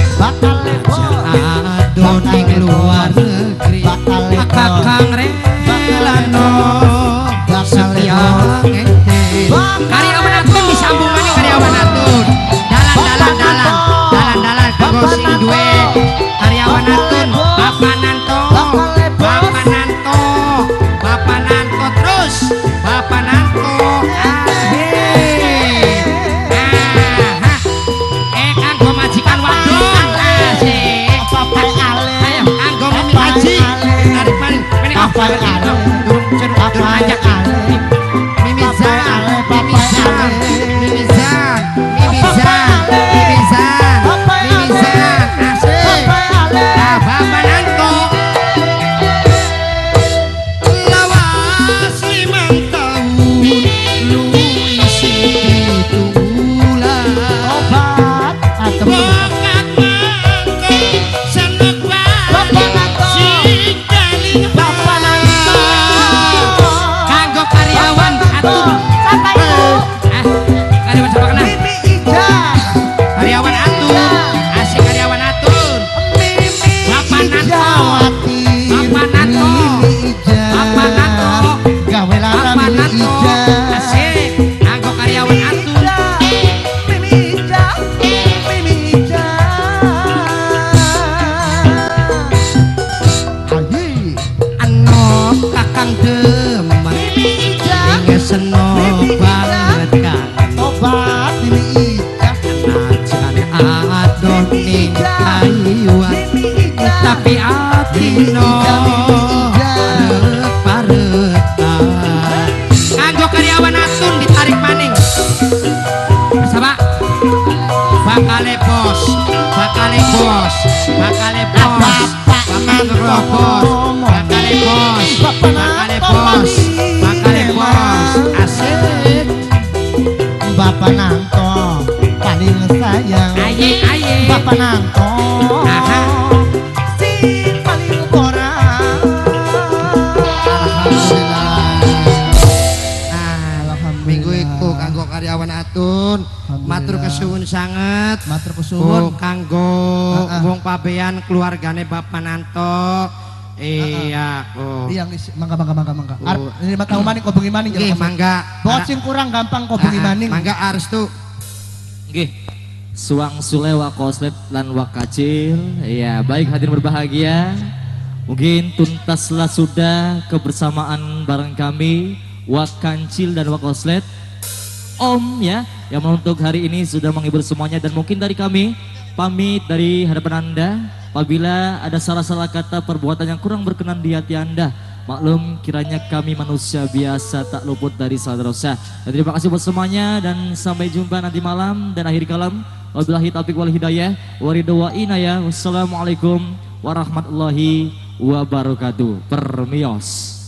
Speaker 3: adon ing luar negeri kakang relano setia ngente karyawan atun disambungan karyawan atun dalan kanggo sing duwe karyawan atun Bapak Nanto terus Bapak Nanto kanggo majikan wadon asik ayo kanggo Mimi Haji tarik paling ini durung ajak tapi atino parek-parekan kanggo karyawan atun ditarik maning sama bakale bos bakale bos bakale bos bakale bos bakale bos bakale bos bakale bos
Speaker 1: Bapak Nanto paling sayang.
Speaker 3: Aye.
Speaker 1: Bapak Nanto
Speaker 3: Aha.
Speaker 1: si paling korang. Alhamdulillah. Alhamdulillah.
Speaker 3: Minggu iku kanggo karyawan Atun.
Speaker 1: Alhamdulillah.
Speaker 3: Matur kesuwun sanget.
Speaker 1: Matur kesuwun.
Speaker 3: Kanggo wong pabean keluargane Bapak Nanto. Iya,
Speaker 1: Iya, mangga. Ini tahu maning kau bengi maning.
Speaker 3: Nggih, mangga.
Speaker 1: Bocing kurang gampang kau bengi maning.
Speaker 3: Mangga arestu.
Speaker 6: Nggih. Suang sule wa koslet lan wa kacil. Iya, baik hadirin berbahagia. Mungkin tuntaslah sudah kebersamaan bareng kami wa kancil dan wa koslet. Om ya, yang untuk hari ini sudah menghibur semuanya dan mungkin dari kami pamit dari hadapan Anda. Apabila ada salah-salah kata perbuatan yang kurang berkenan di hati Anda, maklum kiranya kami manusia biasa tak luput dari salah dosa. Dan terima kasih buat semuanya dan sampai jumpa nanti malam dan akhir kalam. Wabillahi taufiq wal hidayah wa ridha wa inayah. Wassalamualaikum warahmatullahi wabarakatuh. Permios.